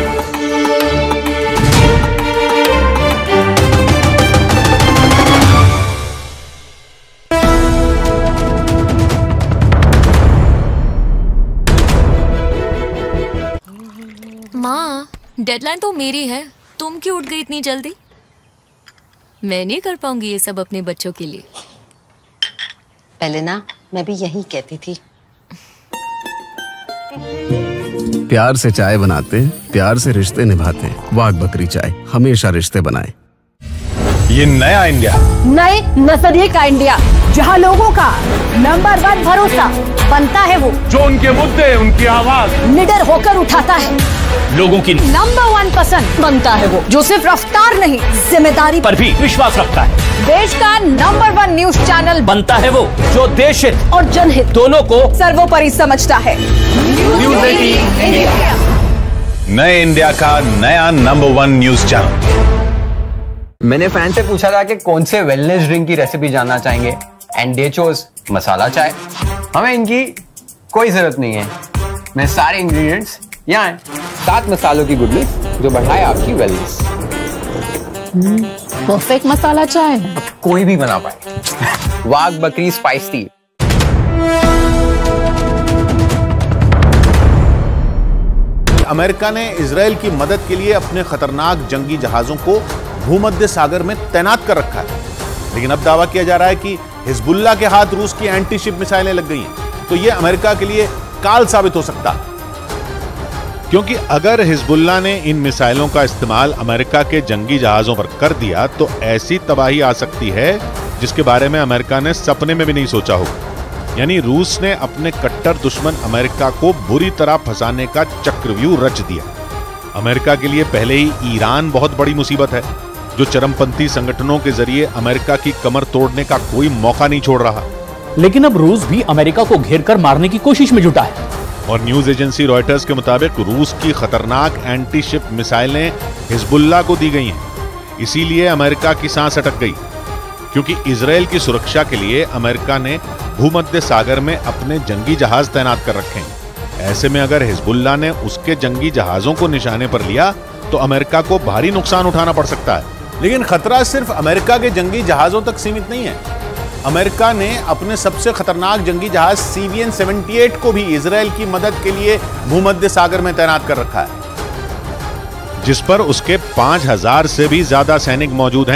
माँ, डेडलाइन तो मेरी है, तुम क्यों उठ गई इतनी जल्दी? मैं नहीं कर पाऊंगी ये सब अपने बच्चों के लिए। पहले ना मैं भी यही कहती थी। प्यार से चाय बनाते, प्यार से रिश्ते निभाते। वाघ बकरी चाय हमेशा रिश्ते बनाए। ये नया इंडिया, नए नजरिए का इंडिया, जहां लोगों का नंबर 1 भरोसा बनता है वो जो उनके मुद्दे, उनकी आवाज निडर होकर उठाता है। लोगों की नंबर 1 पसंद बनता है वो जो सिर्फ रफ्तार नहीं, जिम्मेदारी पर भी विश्वास रखता है। देश का नंबर 1 न्यूज चैनल बनता है वो जो देश हित और जनहित दोनों को सर्वोपरि समझता है। न्यूज़ 18 इंडिया, नए इंडिया का नया नंबर 1 न्यूज चैनल। मैंने फैन से पूछा था कि कौन से वेलनेस ड्रिंक की रेसिपी जानना चाहेंगे, एंड दे चोज मसाला चाय। हमें इनकी कोई जरूरत नहीं है, मैं सारे इंग्रेडिएंट्स यहाँ हैं। 7 मसालों की गुडनेस जो बढ़ाए आपकी वेलनेस। परफेक्ट मसाला चाय अब कोई भी बना पाए। Wagh Bakri spice tea. America ने इजराइल की मदद के लिए अपने खतरनाक जंगी जहाजों को भूमध्य सागर में तैनात कर रखा है, लेकिन अब दावा किया जा रहा है कि हिजबुल्लाह के हाथ रूस की एंटी शिप मिसाइलें लग गई हैं, तो यह अमेरिका के लिए काल साबित हो सकता है। क्योंकि अगर हिजबुल्लाह ने इन मिसाइलों का इस्तेमाल अमेरिका के जंगी जहाजों पर कर दिया तो ऐसी तबाही आ सकती है जिसके बारे में अमेरिका ने सपने में भी नहीं सोचा होगा। यानी रूस ने अपने कट्टर दुश्मन अमेरिका को बुरी तरह फंसाने का चक्रव्यूह रच दिया। अमेरिका के लिए पहले ही ईरान बहुत बड़ी मुसीबत है, जो चरमपंथी संगठनों के जरिए अमेरिका की कमर तोड़ने का कोई मौका नहीं छोड़ रहा। लेकिन अब रूस भी अमेरिका को घेर कर मारने की कोशिश में जुटा है। और न्यूज एजेंसी रॉयटर्स के मुताबिक रूस की खतरनाक एंटी शिप मिसाइलें हिजबुल्लाह को दी गई हैं। इसीलिए अमेरिका की सांस अटक गई, क्योंकि इजरायल की सुरक्षा के लिए अमेरिका ने भूमध्य सागर में अपने जंगी जहाज तैनात कर रखे हैं। ऐसे में अगर हिजबुल्लाह ने उसके जंगी जहाजों को निशाने पर लिया तो अमेरिका को भारी नुकसान उठाना पड़ सकता है। लेकिन खतरा सिर्फ अमेरिका के जंगी जहाजों तक सीमित नहीं है। अमेरिका ने अपने सबसे खतरनाक जंगी जहाज CVN-78 को भी इजरायल की मदद के लिए भूमध्य सागर में तैनात कर रखा है, जिस पर उसके 5000 से भी ज्यादा सैनिक मौजूद हैं।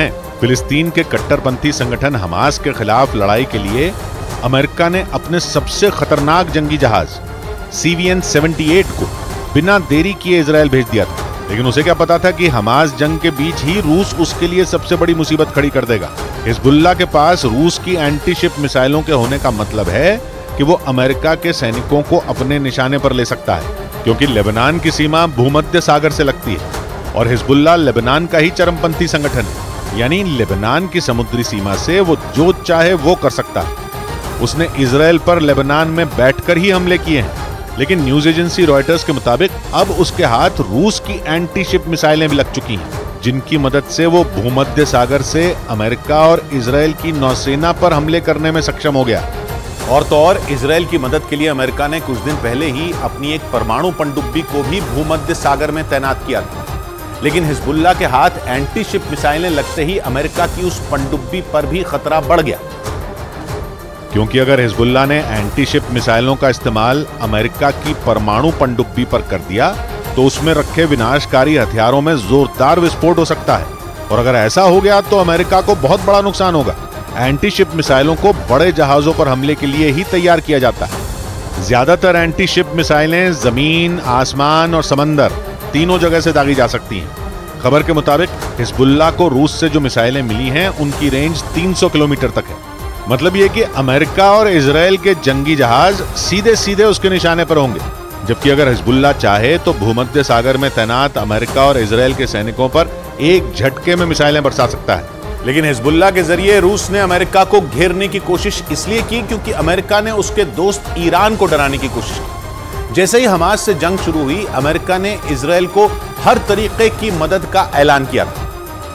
फिलिस्तीन के कट्टरपंथी संगठन हमास के खिलाफ लड़ाई के लिए अमेरिका ने अपने सबसे खतरनाक जंगी जहाज CVN-78 को बिना देरी किए इजराइल भेज दिया था। लेकिन उसे क्या पता था कि हमास जंग के बीच ही रूस उसके लिए सबसे बड़ी मुसीबत खड़ी कर देगा। हिजबुल्ला के पास रूस की एंटी शिप मिसाइलों के होने का मतलब है कि वो अमेरिका के सैनिकों को अपने निशाने पर ले सकता है, क्योंकि लेबनान की सीमा भूमध्य सागर से लगती है और हिजबुल्ला लेबनान का ही चरमपंथी संगठन है, यानी लेबनान की समुद्री सीमा से वो जो चाहे वो कर सकता है। उसने इजराइल पर लेबनान में बैठकर ही हमले किए हैं, लेकिन न्यूज एजेंसी रॉयटर्स के मुताबिक अब उसके हाथ रूस की एंटी शिप मिसाइलें भी लग चुकी हैं, जिनकी मदद से वो भूमध्य सागर से अमेरिका और इजराइल की नौसेना पर हमले करने में सक्षम हो गया। और तो और इजराइल की मदद के लिए अमेरिका ने कुछ दिन पहले ही अपनी एक परमाणु पनडुब्बी को भी भूमध्य सागर में तैनात किया था। लेकिन हिजबुल्ला के हाथ एंटी शिप मिसाइलें लगते ही अमेरिका की उस पनडुब्बी पर भी खतरा बढ़ गया, क्योंकि अगर हिजबुल्ला ने एंटी शिप मिसाइलों का इस्तेमाल अमेरिका की परमाणु पनडुब्बी पर कर दिया तो उसमें रखे विनाशकारी हथियारों में जोरदार विस्फोट हो सकता है, और अगर ऐसा हो गया तो अमेरिका को बहुत बड़ा नुकसान होगा। एंटी शिप मिसाइलों को बड़े जहाजों पर हमले के लिए ही तैयार किया जाता है। ज्यादातर एंटी शिप मिसाइलें जमीन, आसमान और समंदर तीनों जगह से दागी जा सकती हैं। खबर के मुताबिक हिजबुल्ला को रूस से जो मिसाइलें मिली हैं उनकी रेंज 300 किलोमीटर तक है। मतलब ये कि अमेरिका और इजराइल के जंगी जहाज सीधे सीधे उसके निशाने पर होंगे, जबकि अगर हिजबुल्ला चाहे तो भूमध्य सागर में तैनात अमेरिका और इजराइल के सैनिकों पर एक झटके में मिसाइलें बरसा सकता है। लेकिन हिजबुल्ला के जरिए रूस ने अमेरिका को घेरने की कोशिश इसलिए की क्योंकि अमेरिका ने उसके दोस्त ईरान को डराने की कोशिश की। जैसे ही हमास से जंग शुरू हुई, अमेरिका ने इजराइल को हर तरीके की मदद का ऐलान किया था।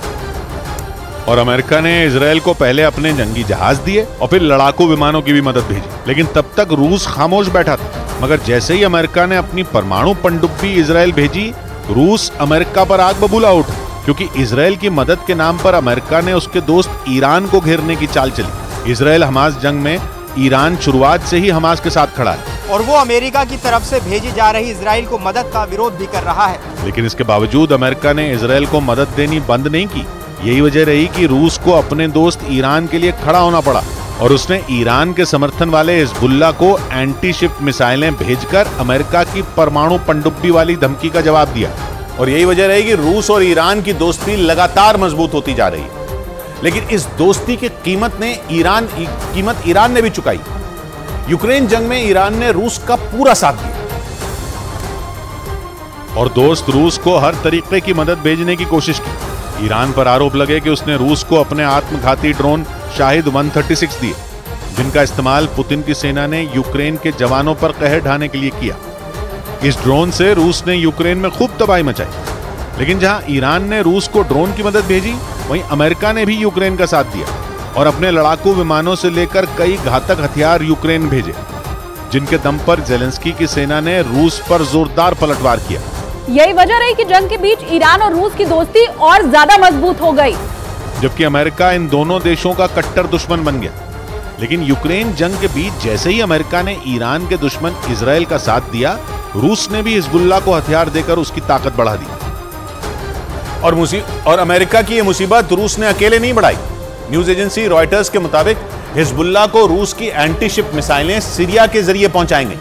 और अमेरिका ने इजराइल को पहले अपने जंगी जहाज दिए और फिर लड़ाकू विमानों की भी मदद भेजी, लेकिन तब तक रूस खामोश बैठा था। मगर जैसे ही अमेरिका ने अपनी परमाणु पनडुब्बी इजराइल भेजी, रूस अमेरिका पर आग बबूला उठा, क्योंकि इजराइल की मदद के नाम पर अमेरिका ने उसके दोस्त ईरान को घेरने की चाल चली। इजराइल हमास जंग में ईरान शुरुआत से ही हमास के साथ खड़ा है और वो अमेरिका की तरफ से भेजी जा रही इजराइल को मदद का विरोध भी कर रहा है। लेकिन इसके बावजूद अमेरिका ने इजराइल को मदद देनी बंद नहीं की। यही वजह रही कि रूस को अपने दोस्त ईरान के लिए खड़ा होना पड़ा और उसने ईरान के समर्थन वाले हिजबुल्ला को एंटी शिप मिसाइलें भेजकर अमेरिका की परमाणु पनडुब्बी वाली धमकी का जवाब दिया। और यही वजह रही कि रूस और ईरान की दोस्ती लगातार मजबूत होती जा रही है। लेकिन इस दोस्ती की कीमत ईरान ने भी चुकाई। यूक्रेन जंग में ईरान ने रूस का पूरा साथ दिया और दोस्त रूस को हर तरीके की मदद भेजने की कोशिश की। ईरान पर आरोप लगे कि उसने रूस को अपने आत्मघाती ड्रोन शाहिद 136 दिए, जिनका इस्तेमाल पुतिन की सेना ने यूक्रेन के जवानों पर कहर ढाने के लिए किया। इस ड्रोन से रूस ने यूक्रेन में खूब तबाही मचाई। लेकिन जहां ईरान ने रूस को ड्रोन की मदद भेजी, वहीं अमेरिका ने भी यूक्रेन का साथ दिया और अपने लड़ाकू विमानों से लेकर कई घातक हथियार यूक्रेन भेजे, जिनके दम पर जेलेंस्की की सेना ने रूस पर जोरदार पलटवार किया। यही वजह रही कि जंग के बीच ईरान और रूस की दोस्ती और ज्यादा मजबूत हो गई, जबकि अमेरिका इन दोनों देशों का कट्टर दुश्मन बन गया। लेकिन यूक्रेन जंग के बीच जैसे ही अमेरिका ने ईरान के दुश्मन इजराइल का साथ दिया, रूस ने भी हिजबुल्ला को हथियार देकर उसकी ताकत बढ़ा दी। और अमेरिका की यह मुसीबत रूस ने अकेले नहीं बढ़ाई। न्यूज एजेंसी रॉयटर्स के मुताबिक हिजबुल्ला को रूस की एंटी शिप मिसाइलें सीरिया के जरिए पहुंचाएंगे,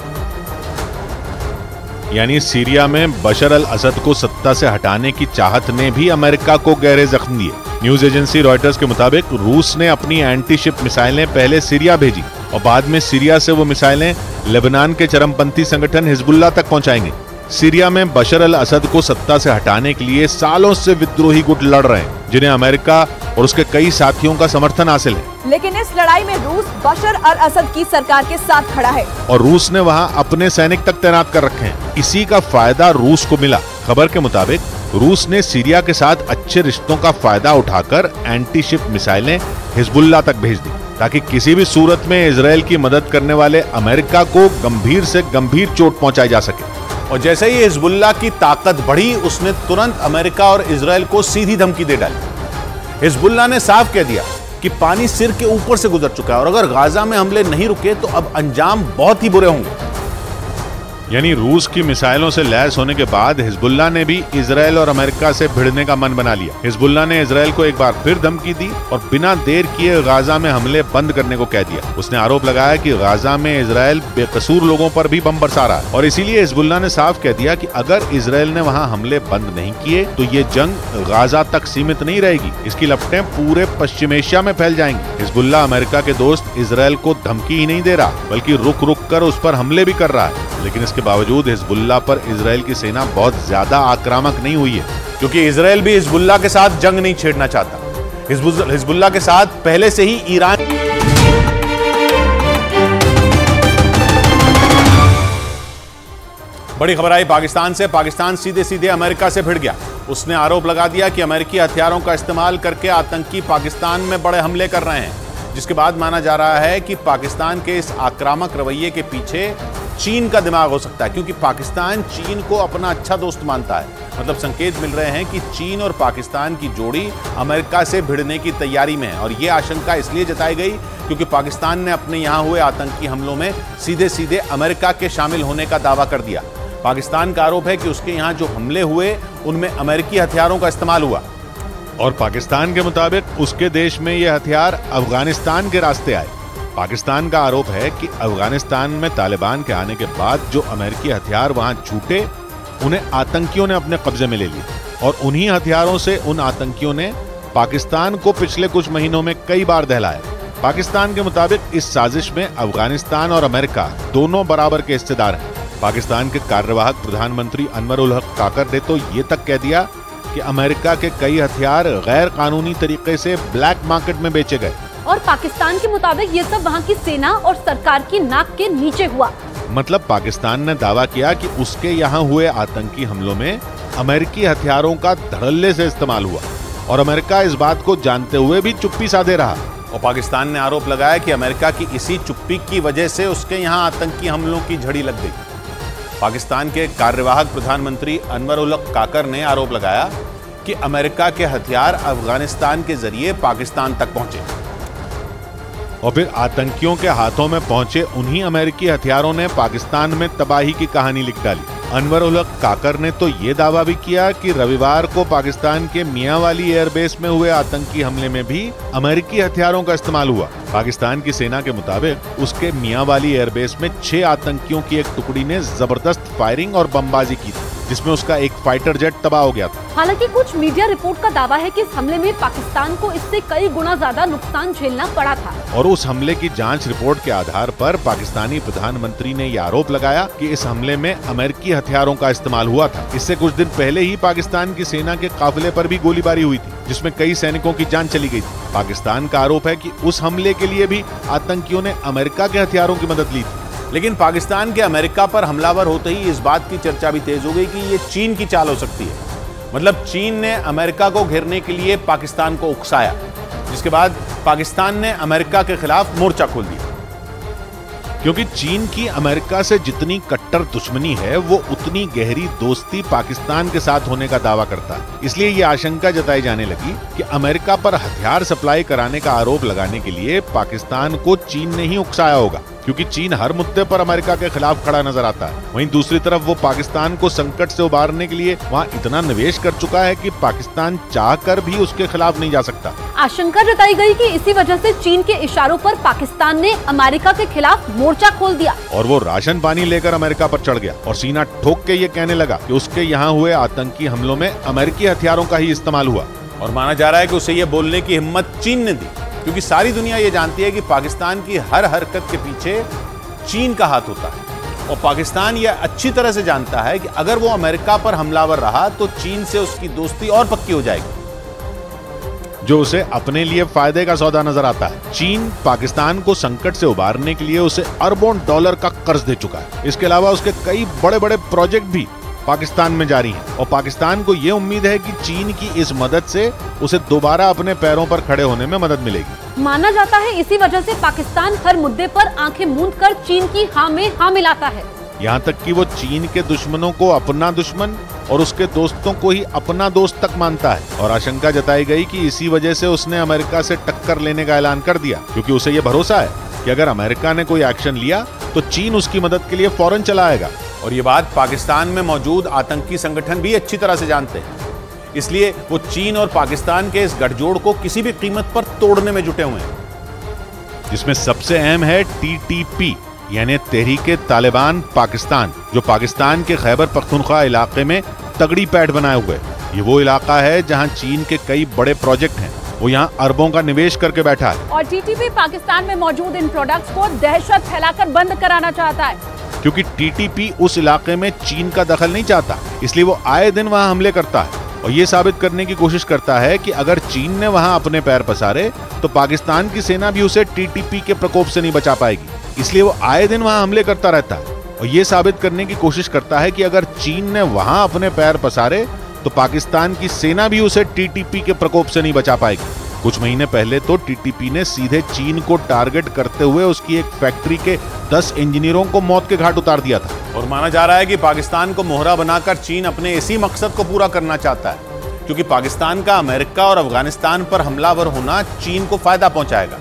यानी सीरिया में बशर अल असद को सत्ता से हटाने की चाहत ने भी अमेरिका को गहरे जख्म दिए। न्यूज एजेंसी रॉयटर्स के मुताबिक रूस ने अपनी एंटी शिप मिसाइलें पहले सीरिया भेजी और बाद में सीरिया से वो मिसाइलें लेबनान के चरमपंथी संगठन हिजबुल्ला तक पहुंचाएंगे। सीरिया में बशर अल असद को सत्ता से हटाने के लिए सालों से विद्रोही गुट लड़ रहे हैं, जिन्हें अमेरिका और उसके कई साथियों का समर्थन हासिल है। लेकिन इस लड़ाई में रूस बशर अल असद की सरकार के साथ खड़ा है और रूस ने वहां अपने सैनिक तक तैनात कर रखे हैं। इसी का फायदा रूस को मिला। खबर के मुताबिक रूस ने सीरिया के साथ अच्छे रिश्तों का फायदा उठाकर एंटी शिप मिसाइलें हिजबुल्ला तक भेज दी, ताकि किसी भी सूरत में इजराइल की मदद करने वाले अमेरिका को गंभीर से गंभीर चोट पहुंचाई जा सके। और जैसे ही हिजबुल्ला की ताकत बढ़ी, उसने तुरंत अमेरिका और इजराइल को सीधी धमकी दे डाली। हिजबुल्ला ने साफ कह दिया कि पानी सिर के ऊपर से गुजर चुका है और अगर गाजा में हमले नहीं रुके तो अब अंजाम बहुत ही बुरे होंगे। यानी रूस की मिसाइलों से लैस होने के बाद हिजबुल्लाह ने भी इजराइल और अमेरिका से भिड़ने का मन बना लिया। हिजबुल्लाह ने इजराइल को एक बार फिर धमकी दी और बिना देर किए गाजा में हमले बंद करने को कह दिया। उसने आरोप लगाया कि गाजा में इजराइल बेकसूर लोगों पर भी बम बरसा रहा है और इसीलिए हिजबुल्लाह ने साफ कह दिया कि अगर इजराइल ने वहां हमले बंद नहीं किए तो ये जंग गाजा तक सीमित नहीं रहेगी, इसकी लपटें पूरे पश्चिम एशिया में फैल जाएंगी। हिजबुल्लाह अमेरिका के दोस्त इजराइल को धमकी ही नहीं दे रहा बल्कि रुक रुक कर उस पर हमले भी कर रहा है, लेकिन इसके बावजूद हिजबुल्लाह पर इजराइल की सेना बहुत ज्यादा आक्रामक नहीं हुई है, क्योंकि इजराइल भी हिजबुल्लाह के साथ जंग नहीं छेड़ना चाहता। हिजबुल्लाह के साथ पहले से ही ईरान बड़ी खबर आई पाकिस्तान से। पाकिस्तान सीधे सीधे अमेरिका से भिड़ गया। उसने आरोप लगा दिया कि अमेरिकी हथियारों का इस्तेमाल करके आतंकी पाकिस्तान में बड़े हमले कर रहे हैं, जिसके बाद माना जा रहा है कि पाकिस्तान के इस आक्रामक रवैये के पीछे चीन का दिमाग हो सकता है, क्योंकि पाकिस्तान चीन को अपना अच्छा दोस्त मानता है। मतलब संकेत मिल रहे हैं कि चीन और पाकिस्तान की जोड़ी अमेरिका से भिड़ने की तैयारी में है और ये आशंका इसलिए जताई गई क्योंकि पाकिस्तान ने अपने यहाँ हुए आतंकी हमलों में सीधे सीधे अमेरिका के शामिल होने का दावा कर दिया। पाकिस्तान का आरोप है कि उसके यहाँ जो हमले हुए उनमें अमेरिकी हथियारों का इस्तेमाल हुआ और पाकिस्तान के मुताबिक उसके देश में ये हथियार अफगानिस्तान के रास्ते आए। पाकिस्तान का आरोप है कि अफगानिस्तान में तालिबान के आने के बाद जो अमेरिकी हथियार वहां छूटे उन्हें आतंकियों ने अपने कब्जे में ले लिया और उन्हीं हथियारों से उन आतंकियों ने पाकिस्तान को पिछले कुछ महीनों में कई बार दहलाया। पाकिस्तान के मुताबिक इस साजिश में अफगानिस्तान और अमेरिका दोनों बराबर के हिस्सेदार हैं। पाकिस्तान के कार्यवाहक प्रधानमंत्री अनवर उल हक काकर ने तो ये तक कह दिया कि अमेरिका के कई हथियार गैर कानूनी तरीके से ब्लैक मार्केट में बेचे गए और पाकिस्तान के मुताबिक ये सब वहाँ की सेना और सरकार की नाक के नीचे हुआ। मतलब पाकिस्तान ने दावा किया कि उसके यहाँ हुए आतंकी हमलों में अमेरिकी हथियारों का धड़ल्ले से इस्तेमाल हुआ और अमेरिका इस बात को जानते हुए भी चुप्पी साधे रहा। और पाकिस्तान ने आरोप लगाया कि अमेरिका की इसी चुप्पी की वजह से उसके यहाँ आतंकी हमलों की झड़ी लग गई। पाकिस्तान के कार्यवाहक प्रधानमंत्री अनवर उल हक काकर ने आरोप लगाया कि अमेरिका के हथियार अफगानिस्तान के जरिए पाकिस्तान तक पहुंचे और फिर आतंकियों के हाथों में पहुंचे उन्हीं अमेरिकी हथियारों ने पाकिस्तान में तबाही की कहानी लिख डाली। अनवर उल हक काकर ने तो ये दावा भी किया कि रविवार को पाकिस्तान के मियांवाली एयरबेस में हुए आतंकी हमले में भी अमेरिकी हथियारों का इस्तेमाल हुआ। पाकिस्तान की सेना के मुताबिक उसके मियांवाली एयरबेस में 6 आतंकियों की एक टुकड़ी ने जबरदस्त फायरिंग और बमबाजी की थी, जिसमें उसका एक फाइटर जेट तबाह हो गया था। हालांकि कुछ मीडिया रिपोर्ट का दावा है कि इस हमले में पाकिस्तान को इससे कई गुना ज्यादा नुकसान झेलना पड़ा था और उस हमले की जांच रिपोर्ट के आधार पर पाकिस्तानी प्रधानमंत्री ने यह आरोप लगाया कि इस हमले में अमेरिकी हथियारों का इस्तेमाल हुआ था। इससे कुछ दिन पहले ही पाकिस्तान की सेना के काफिले पर भी गोलीबारी हुई थी, जिसमें कई सैनिकों की जान चली गई थी। पाकिस्तान का आरोप है कि उस हमले के लिए भी आतंकियों ने अमेरिका के हथियारों की मदद ली थी। लेकिन पाकिस्तान के अमेरिका पर हमलावर होते ही इस बात की चर्चा भी तेज हो गई कि ये चीन की चाल हो सकती है। मतलब चीन ने अमेरिका को घेरने के लिए पाकिस्तान को उकसाया, जिसके बाद पाकिस्तान ने अमेरिका के खिलाफ मोर्चा खोल दिया। क्योंकि चीन की अमेरिका से जितनी कट्टर दुश्मनी है वो उतनी गहरी दोस्ती पाकिस्तान के साथ होने का दावा करता है। इसलिए ये आशंका जताई जाने लगी कि अमेरिका पर हथियार सप्लाई कराने का आरोप लगाने के लिए पाकिस्तान को चीन ने ही उकसाया होगा, क्योंकि चीन हर मुद्दे पर अमेरिका के खिलाफ खड़ा नजर आता है। वहीं दूसरी तरफ वो पाकिस्तान को संकट से उबारने के लिए वहाँ इतना निवेश कर चुका है कि पाकिस्तान चाहकर भी उसके खिलाफ नहीं जा सकता। आशंका जताई गई कि इसी वजह से चीन के इशारों पर पाकिस्तान ने अमेरिका के खिलाफ मोर्चा खोल दिया और वो राशन पानी लेकर अमेरिका पर चढ़ गया और सीना ठोक के ये कहने लगा कि उसके यहाँ हुए आतंकी हमलों में अमेरिकी हथियारों का ही इस्तेमाल हुआ। और माना जा रहा है कि उसे ये बोलने की हिम्मत चीन ने दी, क्योंकि सारी दुनिया ये जानती है कि पाकिस्तान की हर हरकत के पीछे चीन का हाथ होता है और पाकिस्तान यह अच्छी तरह से जानता है कि अगर वो अमेरिका पर हमलावर रहा तो चीन से उसकी दोस्ती और पक्की हो जाएगी, जो उसे अपने लिए फायदे का सौदा नजर आता है। चीन पाकिस्तान को संकट से उबारने के लिए उसे अरबों डॉलर का कर्ज दे चुका है। इसके अलावा उसके कई बड़े बड़े प्रोजेक्ट भी पाकिस्तान में जारी हैं और पाकिस्तान को ये उम्मीद है कि चीन की इस मदद से उसे दोबारा अपने पैरों पर खड़े होने में मदद मिलेगी। माना जाता है इसी वजह से पाकिस्तान हर मुद्दे पर आंखें मूंद कर चीन की हाँ में हाँ मिलाता है। यहाँ तक कि वो चीन के दुश्मनों को अपना दुश्मन और उसके दोस्तों को ही अपना दोस्त तक मानता है। और आशंका जताई गई कि इसी वजह से उसने अमेरिका से टक्कर लेने का ऐलान कर दिया, क्योंकि उसे ये भरोसा है कि अगर अमेरिका ने कोई एक्शन लिया तो तो चीन उसकी मदद के लिए फौरन चला आएगा। और ये बात पाकिस्तान में मौजूद आतंकी संगठन भी अच्छी तरह से जानते हैं, इसलिए वो चीन और पाकिस्तान के इस गठजोड़ को किसी भी कीमत पर तोड़ने में जुटे हुए हैं, जिसमें सबसे अहम है TTP यानी तहरीके तालिबान पाकिस्तान, जो पाकिस्तान के खैबर पख्तूनख्वा इलाके में तगड़ी पैठ बनाए हुए है। ये वो इलाका है जहां चीन के कई बड़े प्रोजेक्ट हैं, वो यहाँ अरबों का निवेश करके बैठा है। और TTP पाकिस्तान में मौजूद इन प्रोडक्ट्स को दहशत फैलाकर बंद कराना चाहता है, क्योंकि TTP उस इलाके में चीन का दखल नहीं चाहता, इसलिए वो आए दिन वहाँ हमले करता है और ये साबित करने की कोशिश करता है कि अगर चीन ने वहाँ अपने पैर पसारे तो पाकिस्तान की सेना भी उसे TTP के प्रकोप से नहीं बचा पाएगी, इसलिए वो आए दिन वहाँ हमले करता रहता है और ये साबित करने की कोशिश करता है कि अगर चीन ने वहाँ अपने पैर पसारे तो पाकिस्तान की सेना भी उसे TTP के प्रकोप से नहीं बचा पाएगी। कुछ महीने पहले तो TTP ने सीधे चीन को टारगेट करते हुए उसकी एक फैक्ट्री के 10 इंजीनियरों को मौत के घाट उतार दिया था। और माना जा रहा है कि पाकिस्तान को मोहरा बनाकर चीन अपने इसी मकसद को पूरा करना चाहता है, क्योंकि पाकिस्तान का अमेरिका और अफगानिस्तान पर हमलावर होना चीन को फायदा पहुंचाएगा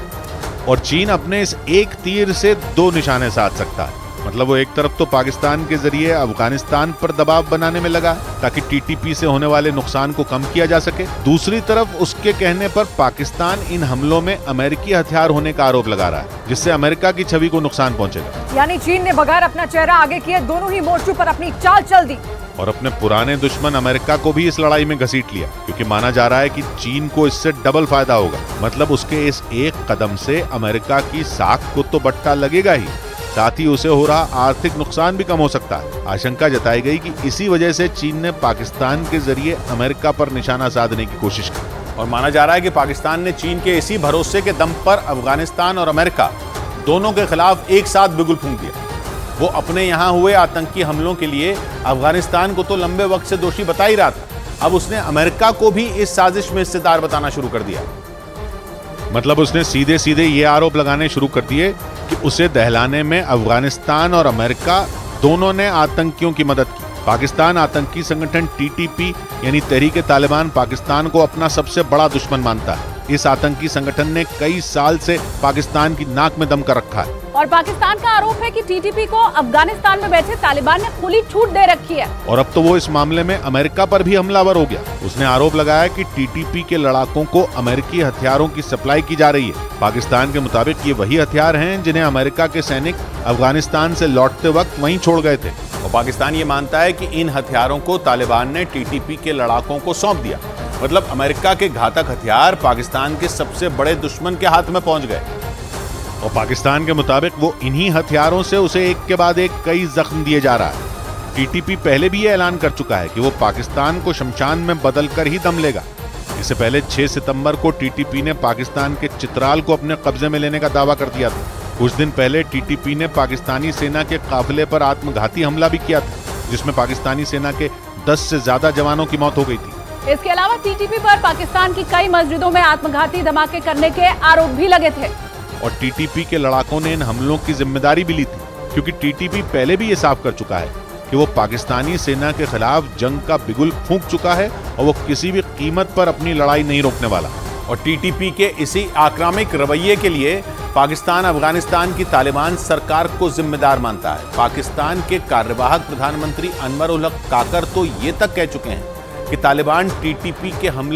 और चीन अपने इस एक तीर से 2 निशाने साध सकता है। मतलब वो एक तरफ तो पाकिस्तान के जरिए अफगानिस्तान पर दबाव बनाने में लगा ताकि TTP से होने वाले नुकसान को कम किया जा सके, दूसरी तरफ उसके कहने पर पाकिस्तान इन हमलों में अमेरिकी हथियार होने का आरोप लगा रहा है, जिससे अमेरिका की छवि को नुकसान पहुंचेगा। यानी चीन ने बगैर अपना चेहरा आगे किए दोनों ही मोर्चों पर अपनी चाल चल दी और अपने पुराने दुश्मन अमेरिका को भी इस लड़ाई में घसीट लिया, क्योंकि माना जा रहा है कि चीन को इससे डबल फायदा होगा। मतलब उसके इस एक कदम से अमेरिका की साख को तो बट्टा लगेगा ही, साथ ही उसे हो रहा आर्थिक नुकसान भी कम हो सकता है। आशंका जताई गई कि इसी वजह से चीन ने पाकिस्तान के जरिए अमेरिका पर निशाना साधने की कोशिश की और माना जा रहा है कि पाकिस्तान ने चीन के इसी भरोसे के दम पर अफगानिस्तान और अमेरिका दोनों के खिलाफ एक साथ बिगुल फूंक दिया। वो अपने यहाँ हुए आतंकी हमलों के लिए अफगानिस्तान को तो लंबे वक्त से दोषी बता ही रहा था, अब उसने अमेरिका को भी इस साजिश में हिस्सेदार बताना शुरू कर दिया। मतलब उसने सीधे सीधे ये आरोप लगाने शुरू कर दिए कि उसे दहलाने में अफगानिस्तान और अमेरिका दोनों ने आतंकियों की मदद की। पाकिस्तान आतंकी संगठन TTP यानी तहरीके तालिबान पाकिस्तान को अपना सबसे बड़ा दुश्मन मानता है। इस आतंकी संगठन ने कई साल से पाकिस्तान की नाक में दम कर रखा है और पाकिस्तान का आरोप है कि TTP को अफगानिस्तान में बैठे तालिबान ने खुली छूट दे रखी है और अब तो वो इस मामले में अमेरिका पर भी हमलावर हो गया। उसने आरोप लगाया कि TTP के लड़ाकों को अमेरिकी हथियारों की सप्लाई की जा रही है। पाकिस्तान के मुताबिक ये वही हथियार हैं जिन्हें अमेरिका के सैनिक अफगानिस्तान से लौटते वक्त वहीं छोड़ गए थे और पाकिस्तान ये मानता है कि इन हथियारों को तालिबान ने TTP के लड़ाकों को सौंप दिया। मतलब अमेरिका के घातक हथियार पाकिस्तान के सबसे बड़े दुश्मन के हाथ में पहुंच गए और पाकिस्तान के मुताबिक वो इन्हीं हथियारों से उसे एक के बाद एक कई जख्म दिए जा रहा है। TTP पहले भी ये ऐलान कर चुका है कि वो पाकिस्तान को शमशान में बदलकर ही दम लेगा। इससे पहले 6 सितंबर को TTP ने पाकिस्तान के चित्राल को अपने कब्जे में लेने का दावा कर दिया था। कुछ दिन पहले TTP ने पाकिस्तानी सेना के काफिले पर आत्मघाती हमला भी किया था, जिसमें पाकिस्तानी सेना के 10 से ज्यादा जवानों की मौत हो गई थी। इसके अलावा TTP पर पाकिस्तान की कई मस्जिदों में आत्मघाती धमाके करने के आरोप भी लगे थे और TTP के लड़ाकों ने इन हमलों की जिम्मेदारी भी ली थी, क्योंकि TTP पहले भी ये साफ कर चुका है कि वो पाकिस्तानी सेना के खिलाफ जंग का बिगुल फूंक चुका है और वो किसी भी कीमत पर अपनी लड़ाई नहीं रोकने वाला। और TTP के इसी आक्रामक रवैये के लिए पाकिस्तान अफगानिस्तान की तालिबान सरकार को जिम्मेदार मानता है। पाकिस्तान के कार्यवाहक प्रधानमंत्री अनवर उल हक काकर तो ये तक कह चुके हैं कि तालिबान TTP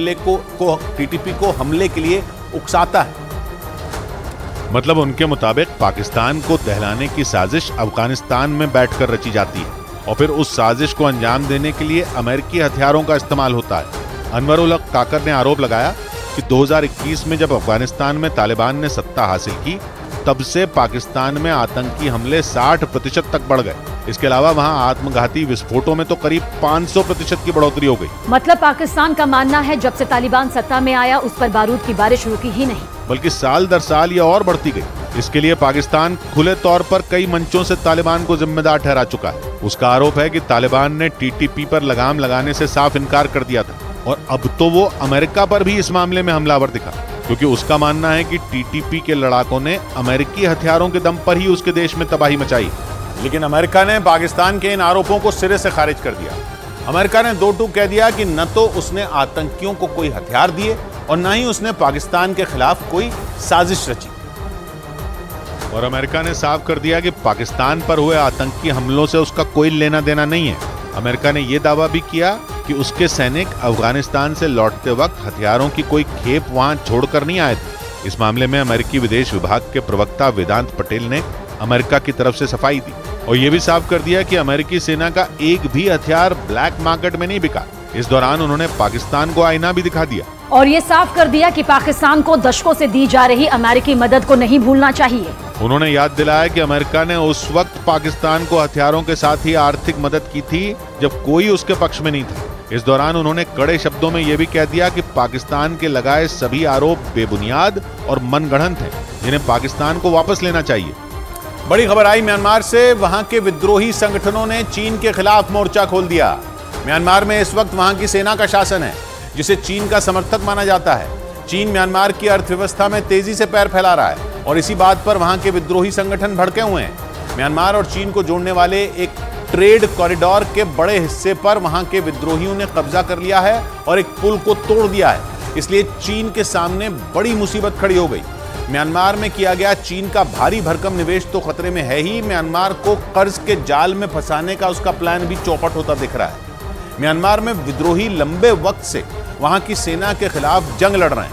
को हमले के लिए उकसाता है। मतलब उनके मुताबिक पाकिस्तान को दहलाने की साजिश अफगानिस्तान में बैठकर रची जाती है और फिर उस साजिश को अंजाम देने के लिए अमेरिकी हथियारों का इस्तेमाल होता है। अनवर उल हक काकर ने आरोप लगाया कि 2021 में जब अफगानिस्तान में तालिबान ने सत्ता हासिल की, तब से पाकिस्तान में आतंकी हमले 60% तक बढ़ गए। इसके अलावा वहां आत्मघाती विस्फोटों में तो करीब 500% की बढ़ोतरी हो गई। मतलब पाकिस्तान का मानना है जब से तालिबान सत्ता में आया उस पर बारूद की बारिश रुकी ही नहीं, बल्कि साल दर साल ये और बढ़ती गई। इसके लिए पाकिस्तान खुले तौर पर कई मंचों से तालिबान को जिम्मेदार ठहरा चुका है। उसका आरोप है कि तालिबान ने TTP पर लगाम लगाने से साफ इनकार कर दिया था और अब तो वो अमेरिका पर भी इस मामले में हमलावर दिखा, क्योंकि उसका मानना है कि TTP के लड़ाकों ने अमेरिकी हथियारों के दम पर ही उसके देश में तबाही मचाई। लेकिन अमेरिका ने पाकिस्तान के इन आरोपों को सिरे से खारिज कर दिया। अमेरिका ने दो टूक कह दिया कि न तो उसने आतंकियों को कोई हथियार दिए और न ही उसने पाकिस्तान के खिलाफ कोई साजिश रची। और अमेरिका ने साफ कर दिया कि पाकिस्तान पर हुए आतंकी हमलों से उसका कोई लेना देना नहीं है। अमेरिका ने यह दावा भी किया कि उसके सैनिक अफगानिस्तान से लौटते वक्त हथियारों की कोई खेप वहां छोड़कर नहीं आए थे। इस मामले में अमेरिकी विदेश विभाग के प्रवक्ता वेदांत पटेल ने अमेरिका की तरफ से सफाई दी और यह भी साफ कर दिया कि अमेरिकी सेना का एक भी हथियार ब्लैक मार्केट में नहीं बिका। इस दौरान उन्होंने पाकिस्तान को आईना भी दिखा दिया और ये साफ कर दिया कि पाकिस्तान को दशकों से दी जा रही अमेरिकी मदद को नहीं भूलना चाहिए। उन्होंने याद दिलाया कि अमेरिका ने उस वक्त पाकिस्तान को हथियारों के साथ ही आर्थिक मदद की थी जब कोई उसके पक्ष में नहीं था। इस दौरान उन्होंने कड़े शब्दों में यह भी कह दिया कि पाकिस्तान के लगाए सभी आरोप बेबुनियाद और मनगढ़ंत हैं, जिन्हें पाकिस्तान को वापस लेना चाहिए। बड़ी खबर आई म्यांमार से। वहां के विद्रोही संगठनों ने चीन के खिलाफ मोर्चा खोल दिया। म्यांमार में इस वक्त वहां की सेना का शासन है, जिसे चीन का समर्थक माना जाता है। चीन म्यांमार की अर्थव्यवस्था में तेजी से पैर फैला रहा है और इसी बात पर वहां के विद्रोही संगठन भड़के हुए हैं। म्यांमार और चीन को जोड़ने वाले एक ट्रेड कॉरिडोर के बड़े हिस्से पर वहां के विद्रोहियों ने कब्जा कर लिया है और एक पुल को तोड़ दिया है। इसलिए चीन के सामने बड़ी मुसीबत खड़ी हो गई। म्यांमार में किया गया चीन का भारी भरकम निवेश तो खतरे में है ही, म्यांमार को कर्ज के जाल में फंसाने का उसका प्लान भी चौपट होता दिख रहा है। म्यांमार में विद्रोही लंबे वक्त से वहां की सेना के खिलाफ जंग लड़ रहे हैं,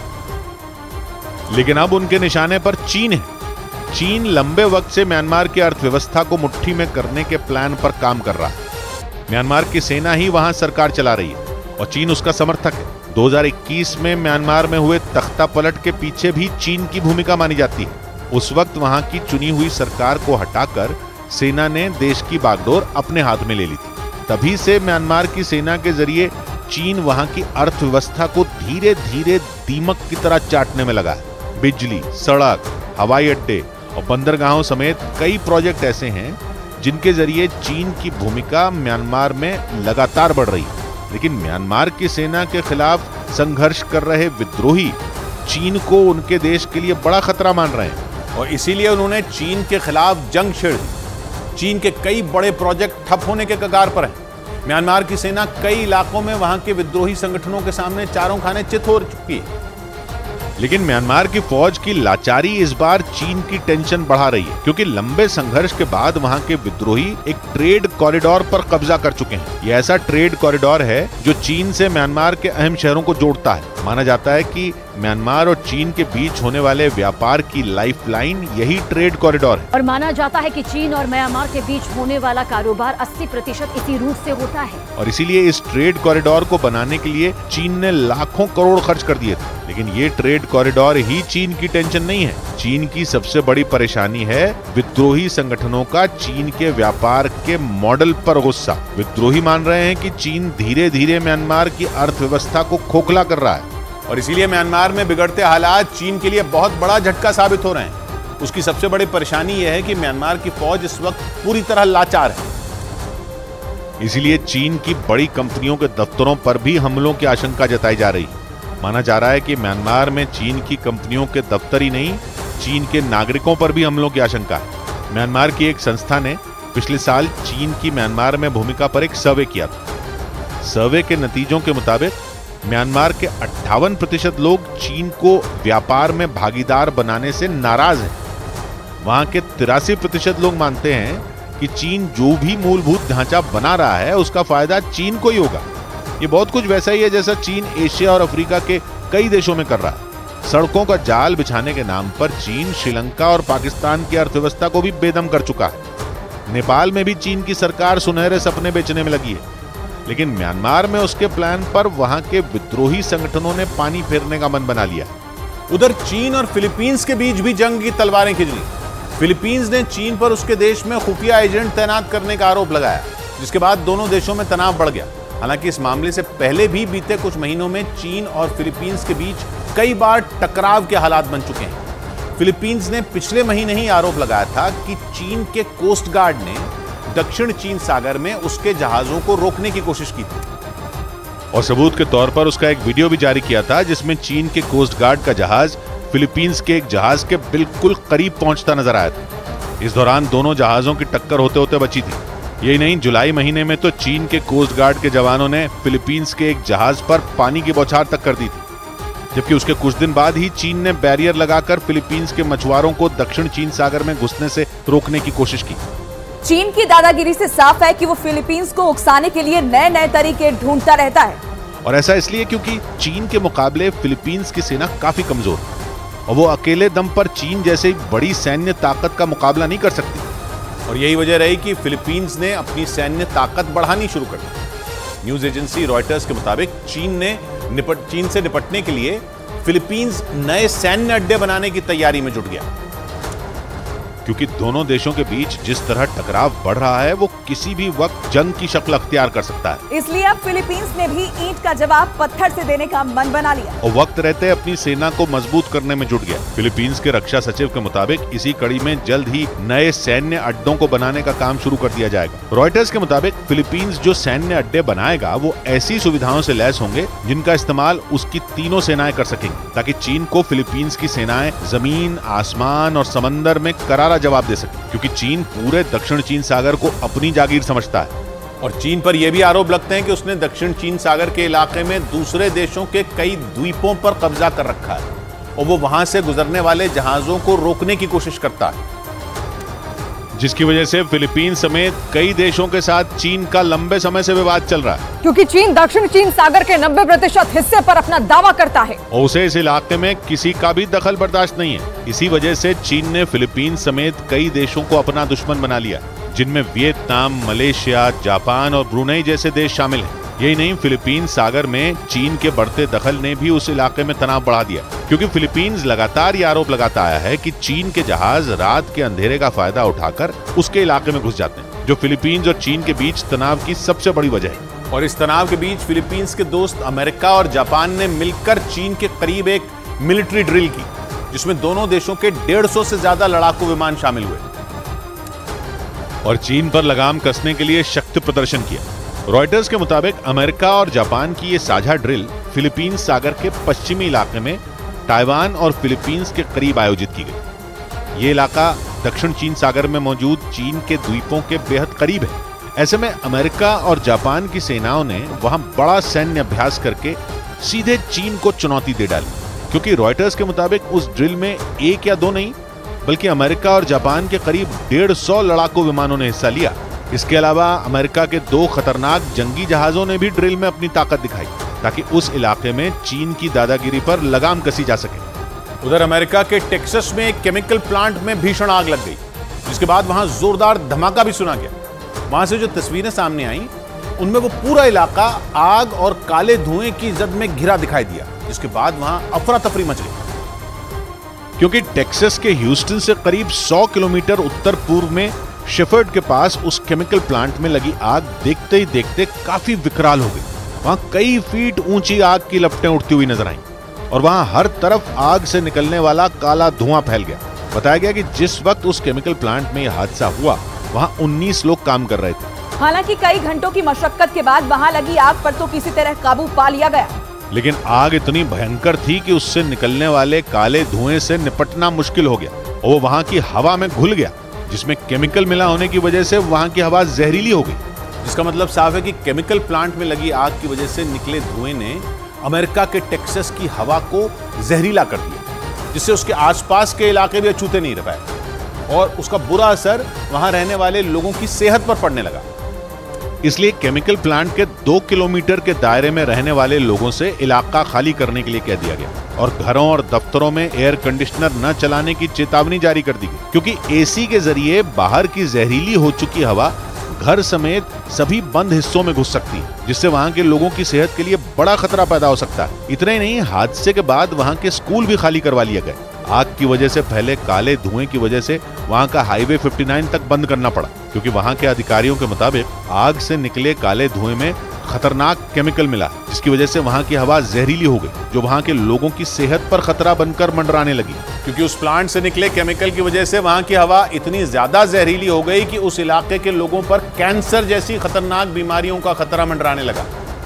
लेकिन अब उनके निशाने पर चीन है। चीन लंबे वक्त से म्यांमार की अर्थव्यवस्था को मुट्ठी में करने के प्लान पर काम कर रहा है। म्यांमार की सेना ही वहां सरकार चला रही है और चीन उसका समर्थक है। 2021 में म्यांमार में हुए तख्ता पलट के पीछे भी चीन की भूमिका मानी जाती है। उस वक्त वहां की चुनी हुई सरकार को हटाकर सेना ने देश की बागडोर अपने हाथ में ले ली थी। तभी से म्यांमार की सेना के जरिए चीन वहां की अर्थव्यवस्था को धीरे धीरे दीमक की तरह चाटने में लगा है। बिजली, सड़क, हवाई अड्डे और बंदरगाहों समेत कई प्रोजेक्ट ऐसे हैं जिनके जरिए चीन की भूमिका म्यांमार में लगातार बढ़ रही है। लेकिन म्यांमार की सेना के खिलाफ संघर्ष कर रहे विद्रोही चीन को उनके देश के लिए बड़ा खतरा मान रहे हैं और इसीलिए उन्होंने चीन के खिलाफ जंग छेड़ दी। चीन के कई बड़े प्रोजेक्ट ठप होने के कगार पर हैं। म्यांमार की सेना कई इलाकों में वहां के विद्रोही संगठनों के सामने चारों खाने चित हो चुकी है। लेकिन म्यांमार की फौज की लाचारी इस बार चीन की टेंशन बढ़ा रही है, क्योंकि लंबे संघर्ष के बाद वहां के विद्रोही एक ट्रेड कॉरिडोर पर कब्जा कर चुके हैं। यह ऐसा ट्रेड कॉरिडोर है जो चीन से म्यांमार के अहम शहरों को जोड़ता है। माना जाता है कि म्यांमार और चीन के बीच होने वाले व्यापार की लाइफलाइन यही ट्रेड कॉरिडोर है। और माना जाता है कि चीन और म्यांमार के बीच होने वाला कारोबार 80% इसी रूट से होता है। और इसीलिए इस ट्रेड कॉरिडोर को बनाने के लिए चीन ने लाखों करोड़ खर्च कर दिए थे। लेकिन ये ट्रेड कॉरिडोर ही चीन की टेंशन नहीं है। चीन की सबसे बड़ी परेशानी है विद्रोही संगठनों का चीन के व्यापार के मॉडल पर गुस्सा। विद्रोही मान रहे हैं कि चीन धीरे धीरे म्यांमार की अर्थव्यवस्था को खोखला कर रहा है और इसीलिए म्यांमार में बिगड़ते हालात चीन के लिए बहुत बड़ा झटका साबित हो रहे हैं। उसकी सबसे बड़ी परेशानी यह है कि म्यांमार की फौज इस वक्त पूरी तरह लाचार है। इसीलिए चीन की बड़ी कंपनियों के दफ्तरों पर भी हमलों की आशंका जताई जा रही है। माना जा रहा है कि म्यांमार में चीन की कंपनियों के दफ्तर ही नहीं, चीन के नागरिकों पर भी हमलों की आशंका है। म्यांमार की एक संस्था ने पिछले साल चीन की म्यांमार में भूमिका पर एक सर्वे किया था। सर्वे के नतीजों के मुताबिक म्यांमार के 58% लोग चीन को व्यापार में भागीदार बनाने से नाराज हैं। वहां के 83% लोग मानते हैं कि चीन जो भी मूलभूत ढांचा बना रहा है उसका फायदा चीन को ही होगा। ये बहुत कुछ वैसा ही है जैसा चीन एशिया और अफ्रीका के कई देशों में कर रहा है। सड़कों का जाल बिछाने के नाम पर चीन श्रीलंका और पाकिस्तान की अर्थव्यवस्था को भी बेदम कर चुका है। नेपाल में भी चीन की सरकार सुनहरे सपने बेचने में लगी है। लेकिन म्यांमार में उसके प्लान पर वहां के विद्रोही संगठनों ने पानी फेरने का मन बना लिया। उधर चीन और फिलीपींस के बीच भी जंग की तलवारें खिंच ली। फिलीपींस ने चीन पर उसके देश में खुफिया एजेंट तैनात करने का आरोप लगाया, जिसके बाद दोनों देशों में तनाव बढ़ गया। हालांकि इस मामले से पहले भी बीते कुछ महीनों में चीन और फिलीपींस के बीच कई बार टकराव के हालात बन चुके हैं। फिलीपींस ने पिछले महीने ही आरोप लगाया था कि चीन के कोस्ट गार्ड ने दक्षिण चीन सागर में उसके जहाजों को रोकने की कोशिश की थी और सबूत के तौर पर उसका एक वीडियो भी जारी किया था, जिसमें चीन के कोस्ट गार्ड का जहाज फिलीपींस के एक जहाज के बिल्कुल करीब पहुंचता नजर आया था। इस दौरान दोनों जहाजों की टक्कर होते होते बची थी। यही नहीं, जुलाई महीने में तो चीन के कोस्ट गार्ड के जवानों ने फिलीपींस के एक जहाज पर पानी की बौछार तक कर दी थी। जबकि उसके कुछ दिन बाद ही चीन ने बैरियर लगाकर फिलीपींस के मछुआरों को दक्षिण चीन सागर में घुसने से रोकने की कोशिश की। चीन की दादागिरी से साफ है कि वो फिलीपींस को उकसाने के लिए नए नए तरीके ढूंढता रहता है। और ऐसा इसलिए क्योंकि चीन के मुकाबले फिलीपींस की सेना काफी कमजोर है और वो अकेले दम पर चीन जैसे बड़ी सैन्य ताकत का मुकाबला नहीं कर सकती। और यही वजह रही कि फिलीपींस ने अपनी सैन्य ताकत बढ़ानी शुरू कर दी। न्यूज एजेंसी रॉयटर्स के मुताबिक चीन से निपटने के लिए फिलीपींस नए सैन्य अड्डे बनाने की तैयारी में जुट गया। क्योंकि दोनों देशों के बीच जिस तरह टकराव बढ़ रहा है वो किसी भी वक्त जंग की शक्ल अख्तियार कर सकता है। इसलिए अब फिलीपींस ने भी ईंट का जवाब पत्थर से देने का मन बना लिया और वक्त रहते अपनी सेना को मजबूत करने में जुट गया। फिलीपींस के रक्षा सचिव के मुताबिक इसी कड़ी में जल्द ही नए सैन्य अड्डों को बनाने का काम शुरू कर दिया जाएगा। रॉयटर्स के मुताबिक फिलीपींस जो सैन्य अड्डे बनाएगा वो ऐसी सुविधाओं से लैस होंगे जिनका इस्तेमाल उसकी तीनों सेनाएं कर सकेंगी, ताकि चीन को फिलीपींस की सेनाएं जमीन, आसमान और समंदर में करारा जवाब दे सके, क्योंकि चीन पूरे दक्षिण चीन सागर को अपनी जागीर समझता है। और चीन पर यह भी आरोप लगते हैं कि उसने दक्षिण चीन सागर के इलाके में दूसरे देशों के कई द्वीपों पर कब्जा कर रखा है और वो वहां से गुजरने वाले जहाजों को रोकने की कोशिश करता है, जिसकी वजह से फिलीपींस समेत कई देशों के साथ चीन का लंबे समय से विवाद चल रहा है। क्योंकि चीन दक्षिण चीन सागर के 90% हिस्से पर अपना दावा करता है और उसे इस इलाके में किसी का भी दखल बर्दाश्त नहीं है। इसी वजह से चीन ने फिलीपींस समेत कई देशों को अपना दुश्मन बना लिया, जिनमें वियतनाम, मलेशिया, जापान और ब्रुनेई जैसे देश शामिल हैं। यही नहीं, फिलीपींस सागर में चीन के बढ़ते दखल ने भी उस इलाके में तनाव बढ़ा दिया, क्योंकि फिलीपींस लगातार ये आरोप लगाता आया है कि चीन के जहाज रात के अंधेरे का फायदा उठाकर उसके इलाके में घुस जाते हैं, जो फिलीपींस और चीन के बीच तनाव की सबसे बड़ी वजह है। और इस तनाव के बीच फिलीपींस के दोस्त अमेरिका और जापान ने मिलकर चीन के करीब एक मिलिट्री ड्रिल की, जिसमें दोनों देशों के 150 से ज्यादा लड़ाकू विमान शामिल हुए और चीन पर लगाम कसने के लिए शक्ति प्रदर्शन किया। रॉयटर्स के मुताबिक अमेरिका और जापान की ये साझा ड्रिल फिलीपींस सागर के पश्चिमी इलाके में ताइवान और फिलीपींस के करीब आयोजित की गई। ये इलाका दक्षिण चीन सागर में मौजूद चीन के द्वीपों के बेहद करीब है। ऐसे में अमेरिका और जापान की सेनाओं ने वहां बड़ा सैन्य अभ्यास करके सीधे चीन को चुनौती दे डाली, क्योंकि रॉयटर्स के मुताबिक उस ड्रिल में एक या दो नहीं बल्कि अमेरिका और जापान के करीब 150 लड़ाकू विमानों ने हिस्सा लिया। इसके अलावा अमेरिका के 2 खतरनाक जंगी जहाजों ने भी ड्रिल में अपनी ताकत दिखाई, ताकि उस इलाके में चीन की दादागिरी पर लगाम कसी जा सके। उधर अमेरिका के टेक्सास में एक केमिकल प्लांट में भीषण आग लग गई, जिसके बाद वहां जोरदार धमाका भी सुना गया। वहां से जो तस्वीरें सामने आई उनमें वो पूरा इलाका आग और काले धुएं की जद में घिरा दिखाई दिया, जिसके बाद वहां अफरा तफरी मच गई। क्योंकि टेक्सास के ह्यूस्टन से करीब 100 किलोमीटर उत्तर पूर्व में शेफर्ड के पास उस केमिकल प्लांट में लगी आग देखते ही देखते काफी विकराल हो गई। वहां कई फीट ऊंची आग की लपटें उठती हुई नजर आईं और वहां हर तरफ आग से निकलने वाला काला धुआं फैल गया। बताया गया कि जिस वक्त उस केमिकल प्लांट में यह हादसा हुआ वहां 19 लोग काम कर रहे थे। हालांकि कई घंटों की मशक्कत के बाद वहां लगी आग पर तो किसी तरह काबू पा लिया गया, लेकिन आग इतनी भयंकर थी कि उससे निकलने वाले काले धुएं से निपटना मुश्किल हो गया और वो वहां की हवा में घुल गया, जिसमें केमिकल मिला होने की वजह से वहां की हवा जहरीली हो गई। जिसका मतलब साफ है कि केमिकल प्लांट में लगी आग की वजह से निकले धुएं ने अमेरिका के टेक्सास की हवा को जहरीला कर दिया, जिससे उसके आसपास के इलाके भी अछूते नहीं रह पाए और उसका बुरा असर वहां रहने वाले लोगों की सेहत पर पड़ने लगा। इसलिए केमिकल प्लांट के 2 किलोमीटर के दायरे में रहने वाले लोगों से इलाका खाली करने के लिए कह दिया गया और घरों और दफ्तरों में एयर कंडीशनर न चलाने की चेतावनी जारी कर दी गई, क्योंकि एसी के जरिए बाहर की जहरीली हो चुकी हवा घर समेत सभी बंद हिस्सों में घुस सकती है, जिससे वहां के लोगों की सेहत के लिए बड़ा खतरा पैदा हो सकता है। इतना ही नहीं, हादसे के बाद वहां के स्कूल भी खाली करवा लिए गए। आग की वजह से फैले काले धुएं की वजह से वहां का हाईवे 59 तक बंद करना पड़ा, क्योंकि वहां के अधिकारियों के मुताबिक आग से निकले काले धुएं में खतरनाक केमिकल मिला, जिसकी वजह से वहां की हवा जहरीली हो गई, जो वहां के लोगों की सेहत पर खतरा बनकर मंडराने लगी। क्योंकि उस प्लांट से निकले केमिकल की वजह से वहां की हवा इतनी ज्यादा जहरीली हो गई कि उस इलाके के लोगों पर कैंसर जैसी खतरनाक बीमारियों का खतरा मंडराने लगा।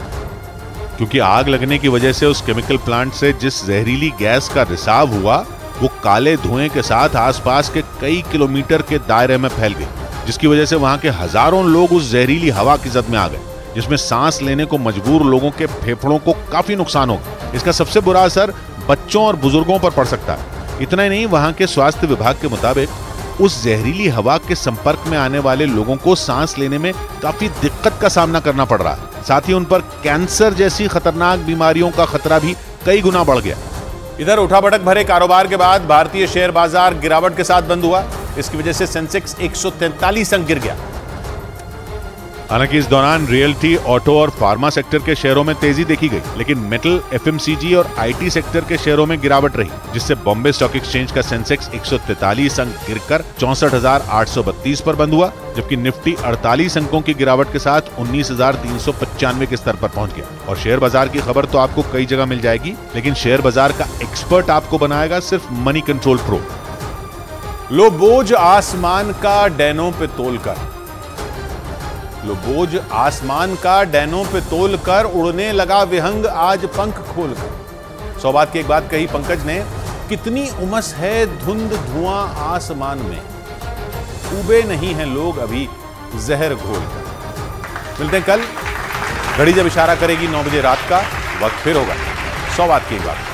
क्योंकि आग लगने की वजह से उस केमिकल प्लांट से जिस जहरीली गैस का रिसाव हुआ वो काले धुएं के साथ आसपास के कई किलोमीटर के दायरे में फैल गई, जिसकी वजह से वहां के हजारों लोग उस जहरीली हवा की जद में आ गए, जिसमें सांस लेने को मजबूर लोगों के फेफड़ों को काफी नुकसान होगा। इसका सबसे बुरा असर बच्चों और बुजुर्गों पर पड़ सकता है। इतना ही नहीं, वहां के स्वास्थ्य विभाग के मुताबिक उस जहरीली हवा के संपर्क में आने वाले लोगों को सांस लेने में काफी दिक्कत का सामना करना पड़ रहा है। साथ ही उन पर कैंसर जैसी खतरनाक बीमारियों का खतरा भी कई गुना बढ़ गया। इधर उठापटक भरे कारोबार के बाद भारतीय शेयर बाजार गिरावट के साथ बंद हुआ। इसकी वजह से सेंसेक्स 143 अंक गिर गया। हालांकि इस दौरान रियल्टी, ऑटो और फार्मा सेक्टर के शेयरों में तेजी देखी गई, लेकिन मेटल, एफएमसीजी और आईटी सेक्टर के शेयरों में गिरावट रही, जिससे बॉम्बे स्टॉक एक्सचेंज का सेंसेक्स 143 अंक गिरकर 64,832 पर बंद हुआ, जबकि निफ्टी 48 अंकों की गिरावट के साथ 19,395 के स्तर पर पहुंच गया। और शेयर बाजार की खबर तो आपको कई जगह मिल जाएगी, लेकिन शेयर बाजार का एक्सपर्ट आपको बनाएगा सिर्फ मनी कंट्रोल प्रो। लो बोझ आसमान का डैनों पे तोलकर, लो बोझ आसमान का डैनों पे तोलकर, उड़ने लगा विहंग आज पंख खोलकर। 100 बात की एक बात कही पंकज ने, कितनी उमस है धुंध धुआं आसमान में, उबे नहीं हैं लोग अभी जहर घोलकर। मिलते हैं कल, घड़ी जब इशारा करेगी 9 बजे रात का, वक्त फिर होगा 100 बात की एक बात।